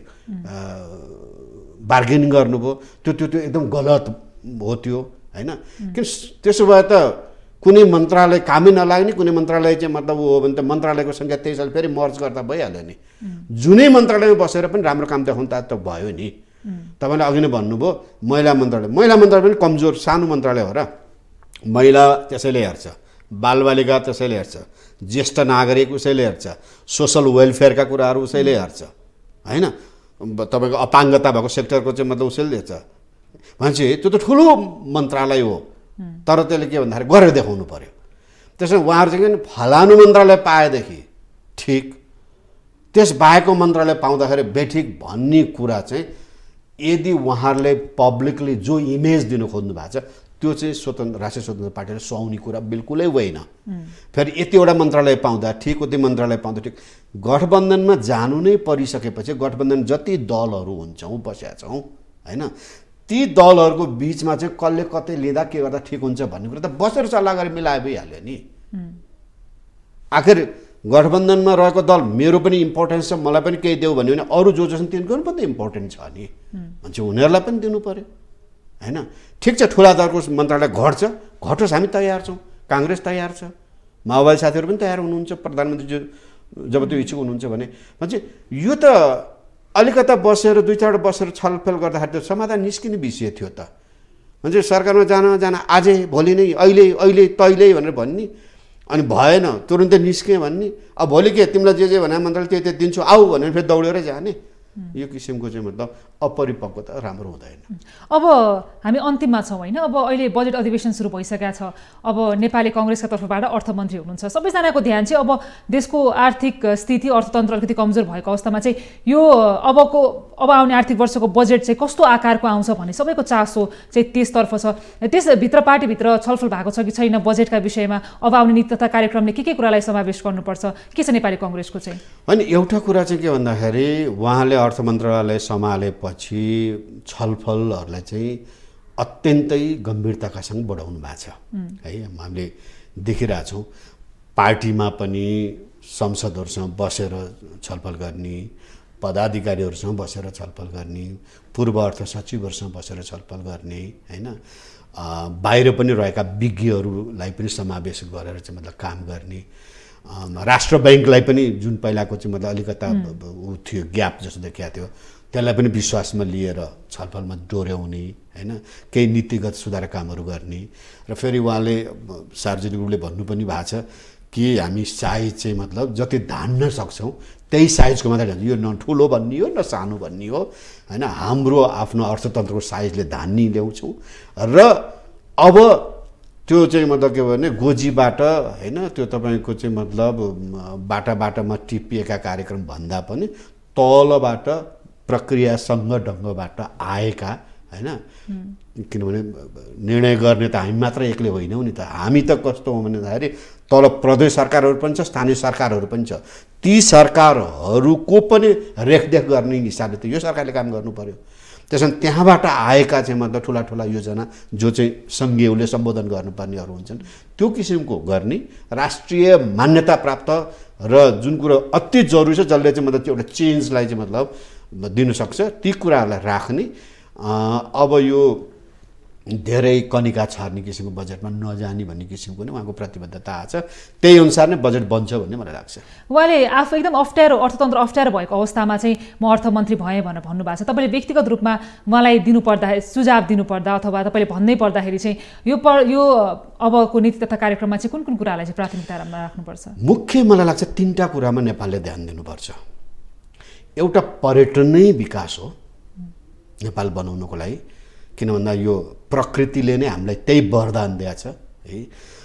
बार्गेनिङ गर्नुभयो त्यो त्यो त्यो एकदम गलत हो त्यो हैन कि त्यसो भए त कुनै मन्त्रालय कामै नलाग्ने कुनै मन्त्रालय चाहिँ मतलब हो भने त मन्त्रालयको संख्या त्यही साल फेरि मर्ज गर्दा भइहाल्यो नि जुनै मन्त्रालयमा बसेर पनि राम्रो काम देखाउनु त भयो नि तपाईँले अघि नै भन्नुभयो महिला मन्त्रालय महिला मन्त्रालय पनि कमजोर सानो मन्त्रालय हो र महिला त्यसैले हेर्छ बालबालिका त्यसैले हेर्छ ज्येष्ठ नागरिक उसैले हेर्छ सोसल वेलफेयरका कुराहरू उसैले हेर्छ हैन तपाईँको अपाङ्गता भएको सेक्टरको चाहिँ मतलब उसैले हेर्छ मान्छे त्यो त ठुलो मन्त्रालय हो तर त्यसले के भन्दाखेरि गरेर देखाउनु पर्यो त्यसमा उहाँहरू चाहिँ फलानु मन्त्रालय पाएदेखि ठिक त्यस बाहेकको मन्त्रालय पाउँदाखेरि बेठिक भन्ने कुरा चाहिँ यदि उहाँहरूले पब्लिकली जो इमेज दिनु खोज्नु भएको छ त्यो चाहिँ स्वतन्त्र राष्ट्रिय स्वतन्त्र पार्टीले सुहाउने कुरा बिल्कुलै होइन फेरि यतिवटा मन्त्रालय पाउँदा ठिक उति मन्त्रालय पाउँदा ठिक गठबन्धनमा जानु नै परिसकेपछि गठबन्धन जति दलहरू हुन्छौँ बसेका छौँ हैन ती दलहरूको बिचमा चाहिँ कसले कतै लिँदा के गर्दा ठिक हुन्छ भन्ने कुरा त बसेर सल्लाह गरेर मिलाए भइहाल्यो नि आखिर गठबन्धनमा रहेको दल मेरो पनि इम्पोर्टेन्स छ मलाई पनि केही देऊ भन्यो भने अरू जो जो छन् तिनीहरूको पनि इम्पोर्टेन्ट छ नि भन्छ उनीहरूलाई पनि दिनु पर्यो हैन ठिक छ ठुला दलको मन्त्रालय घट्छ घटोस् हामी तयार छौँ काङ्ग्रेस तयार छ माओवादी साथीहरू पनि तयार हुनुहुन्छ प्रधानमन्त्री जब त्यो इच्छुक हुनुहुन्छ भने भन्छ यो त अलिकता बसेर दुई चारवटा बसेर छलफल गर्दाखेरि त समाधान निस्किने विषय थियो त भन्छ सरकारमा जान जान आजै भोलि नै अहिले अहिले तैले भनेर भन्ने अनि भएन तुरुन्तै निस्के भन्ने अब भोलि के तिमीलाई जे जे भने मन्त्रालय त्यही त्यही दिन्छु आऊ भनेर फेरि दौडेरै जाने यो किसिमको चाहिँ मतलब अपरिपक्वता राम्रो हुँदैन अब हामी अन्तिममा छौँ होइन अब अहिले बजेट अधिवेशन सुरु भइसकेको छ अब नेपाली काङ्ग्रेसका तर्फबाट अर्थमन्त्री हुनुहुन्छ सबैजनाको ध्यान चाहिँ अब देशको आर्थिक स्थिति अर्थतन्त्र अलिकति कमजोर भएको अवस्थामा चाहिँ यो अबको अब आउने आर्थिक वर्षको बजेट चाहिँ कस्तो आकारको आउँछ भन्ने सबैको चासो चाहिँ त्यसतर्फ छ त्यसभित्र पार्टीभित्र छलफल भएको छ कि छैन बजेटका विषयमा अब आउने नीति तथा कार्यक्रमले के के कुरालाई समावेश गर्नुपर्छ के छ नेपाली काङ्ग्रेसको चाहिँ होइन एउटा कुरा चाहिँ के भन्दाखेरि उहाँले अर्थ मन्त्रालय सम्हालेपछि छलफलहरूलाई चाहिँ अत्यन्तै गम्भीरताका सँग बढाउनु भएको छ है हामीले देखिरहेछौँ पार्टीमा पनि संसदहरूसँग बसेर छलफल गर्ने पदाधिकारीहरूसँग बसेर छलफल गर्ने पूर्व अर्थ सचिवहरूसँग बसेर छलफल गर्ने हैन बाहिर पनि रहेका विज्ञहरूलाई पनि समावेश गरेर चाहिँ मतलब काम गर्ने राष्ट्र बैंकलाई पनि जुन पहिलाको चाहिँ मतलब अलिकता उ थियो ग्याप जस्तो देखिएको थियो त्यसलाई पनि विश्वासमा लिएर छलफलमा डोर्याउने हैन केही नीतिगत सुधार कामहरू गर्ने र फेरि उहाँले सार्वजनिक रूपले भन्नु पनि भएको छ कि हामी साइज चाहिँ मतलब जति धान्न सक्छौँ त्यही साइजको मात्रै यो न ठुलो भन्ने हो न सानो भन्ने हो हैन हाम्रो आफ्नो अर्थतन्त्रको साइजले धान्ने ल्याउँछौँ र अब त्यो चाहिँ मतलब के भने गोजीबाट हैन त्यो तपाईँको चाहिँ मतलब बाटा बाटामा टिपिएका कार्यक्रम भन्दा पनि तलबाट प्रक्रियासँग ढङ्गबाट आएका हैन किनभने निर्णय गर्ने त हामी मात्र एक्लै होइनौँ नि त हामी त कस्तो हो भन्दाखेरि तल प्रदेश सरकारहरू पनि छ स्थानीय सरकारहरू पनि छ ती सरकारहरूको पनि रेखदेख गर्ने हिसाबले त यो सरकारले काम गर्नु पर्यो त्यसैले त्यहाँबाट आएका चाहिँ मतलब ठुला ठुला योजना जो चाहिँ सङ्घीयले सम्बोधन गर्नुपर्नेहरू हुन्छन् त्यो किसिमको गर्ने राष्ट्रिय मान्यता प्राप्त र जुन कुरो अति जरुरी छ जसले चाहिँ मतलब एउटा चेन्जलाई चाहिँ मतलब दिन सक्छ ती कुराहरूलाई राख्ने अब यो धेरै कनिका छर्ने किसिमको बजेटमा नजाने भन्ने किसिमको नै उहाँको प्रतिबद्धता छ। त्यही अनुसार नै बजेट बन्छ भन्ने मलाई लाग्छ। उहाँले आफू एकदम अप्ठ्यारो अर्थतन्त्र अप्ठ्यारो भएको अवस्थामा चाहिँ म अर्थमन्त्री भएँ भनेर भन्नुभएको छ। तपाईँले व्यक्तिगत रूपमा उहाँलाई दिनुपर्दा सुझाव दिनुपर्दा अथवा तपाईँले भन्नै पर्दाखेरि चाहिँ यो प यो अबको नीति तथा कार्यक्रममा चाहिँ कुन कुन कुरालाई चाहिँ प्राथमिकतामा राख्नुपर्छ? मुख्य मलाई लाग्छ तिनवटा कुरामा नेपालले ध्यान दिनुपर्छ। एउटा पर्यटनै विकास हो नेपाल बनाउनको लागि, किन भन्दा यो प्रकृतिले नै हामीलाई त्यही वरदान दिएछ है,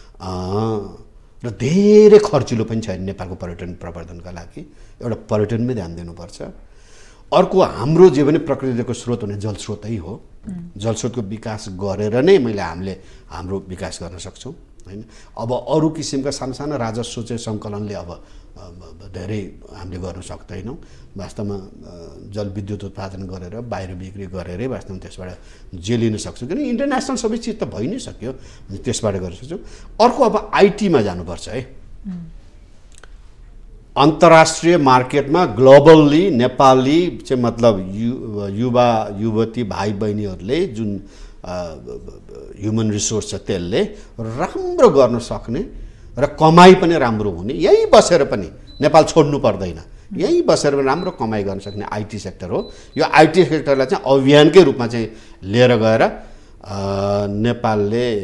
र धेरै खर्चिलो पनि छैन नेपालको पर्यटन प्रवर्धनका लागि। एउटा पर्यटनमै ध्यान दिनुपर्छ। अर्को हाम्रो जे भने प्रकृतिको स्रोत हुने जलस्रोतै हो, जलस्रोतको विकास गरेर नै मैले हामीले हाम्रो विकास गर्न सक्छौँ हैन। अब अरू किसिमका सानसाना राजस्व चाहिँ सङ्कलनले अब धेरै हामीले गर्न सक्दैनौँ। वास्तवमा जलविद्युत उत्पादन गरेर बाहिर बिक्री गरेरै वास्तवमा त्यसबाट जे लिन सक्छौँ, किनकि इन्टरनेसनल सबै चिज त भइ नै सक्यो, त्यसबाट गर्न सक्छौँ। अर्को अब आइटीमा जानुपर्छ है। अन्तर्राष्ट्रिय मार्केटमा ग्लोबल्ली नेपाली चाहिँ मतलब यु युवा युवती भाइ बहिनीहरूले जुन ह्युमन रिसोर्स छ त्यसले राम्रो गर्न सक्ने र कमाइ पनि राम्रो हुने, यहीँ बसेर पनि नेपाल छोड्नु पर्दैन, यहीँ बसेर पनि राम्रो कमाइ गर्न सक्ने आइटी सेक्टर हो। यो आइटी सेक्टरलाई चाहिँ अभियानकै रूपमा चाहिँ लिएर गएर नेपालले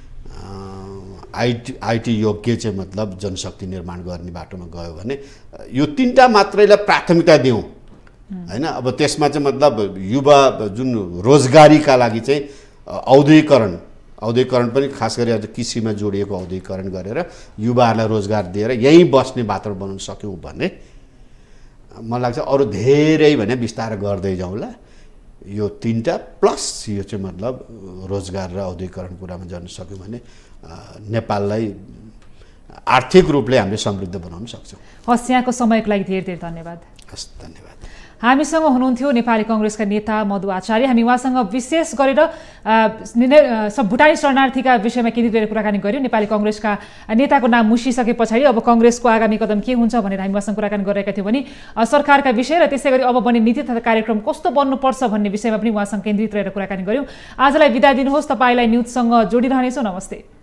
आइटी आइटी योग्य चाहिँ मतलब जनशक्ति निर्माण गर्ने बाटोमा गयो भने यो तिनवटा मात्रैलाई प्राथमिकता दिउँ हैन। अब त्यसमा चाहिँ मतलब युवा जुन रोजगारीका लागि चाहिँ औद्योगिकरण औद्योगिकरण पनि खास गरी आज कृषिमा जोडिएको औद्योगिकरण गरेर युवाहरूलाई रोजगार दिएर यहीँ बस्ने वातावरण बनाउन सक्यौँ भने मलाई लाग्छ अरू धेरै भने बिस्तारै गर्दै जाउँला। यो तिनवटा प्लस यो चाहिँ मतलब रोजगार र औद्योगिकरण कुरामा जान सक्यौँ भने नेपाललाई आर्थिक रूपले हामीले समृद्ध बनाउन सक्छौँ। हस्, यहाँको समयको लागि धेरै धेरै धन्यवाद। हस्, धन्यवाद। हामीसँग हुनुहुन्थ्यो नेपाली कङ्ग्रेसका नेता मधु आचार्य। हामी उहाँसँग विशेष गरेर सब भुटानी शरणार्थीका विषयमा केन्द्रित गरेर कुराकानी गऱ्यौँ। नेपाली कङ्ग्रेसका नेताको नाम मुसिसके पछाडि अब कङ्ग्रेसको आगामी कदम के हुन्छ भनेर हामी उहाँसँग कुराकानी गरेका थियौँ भने सरकारका विषय र त्यसै गरी अब बन्ने नीति तथा कार्यक्रम कस्तो बन्नुपर्छ भन्ने विषयमा पनि उहाँसँग केन्द्रित रहेर कुराकानी गऱ्यौँ। आजलाई बिदा दिनुहोस्। तपाईँलाई न्युजसँग जोडिरहनेछौँ। नमस्ते।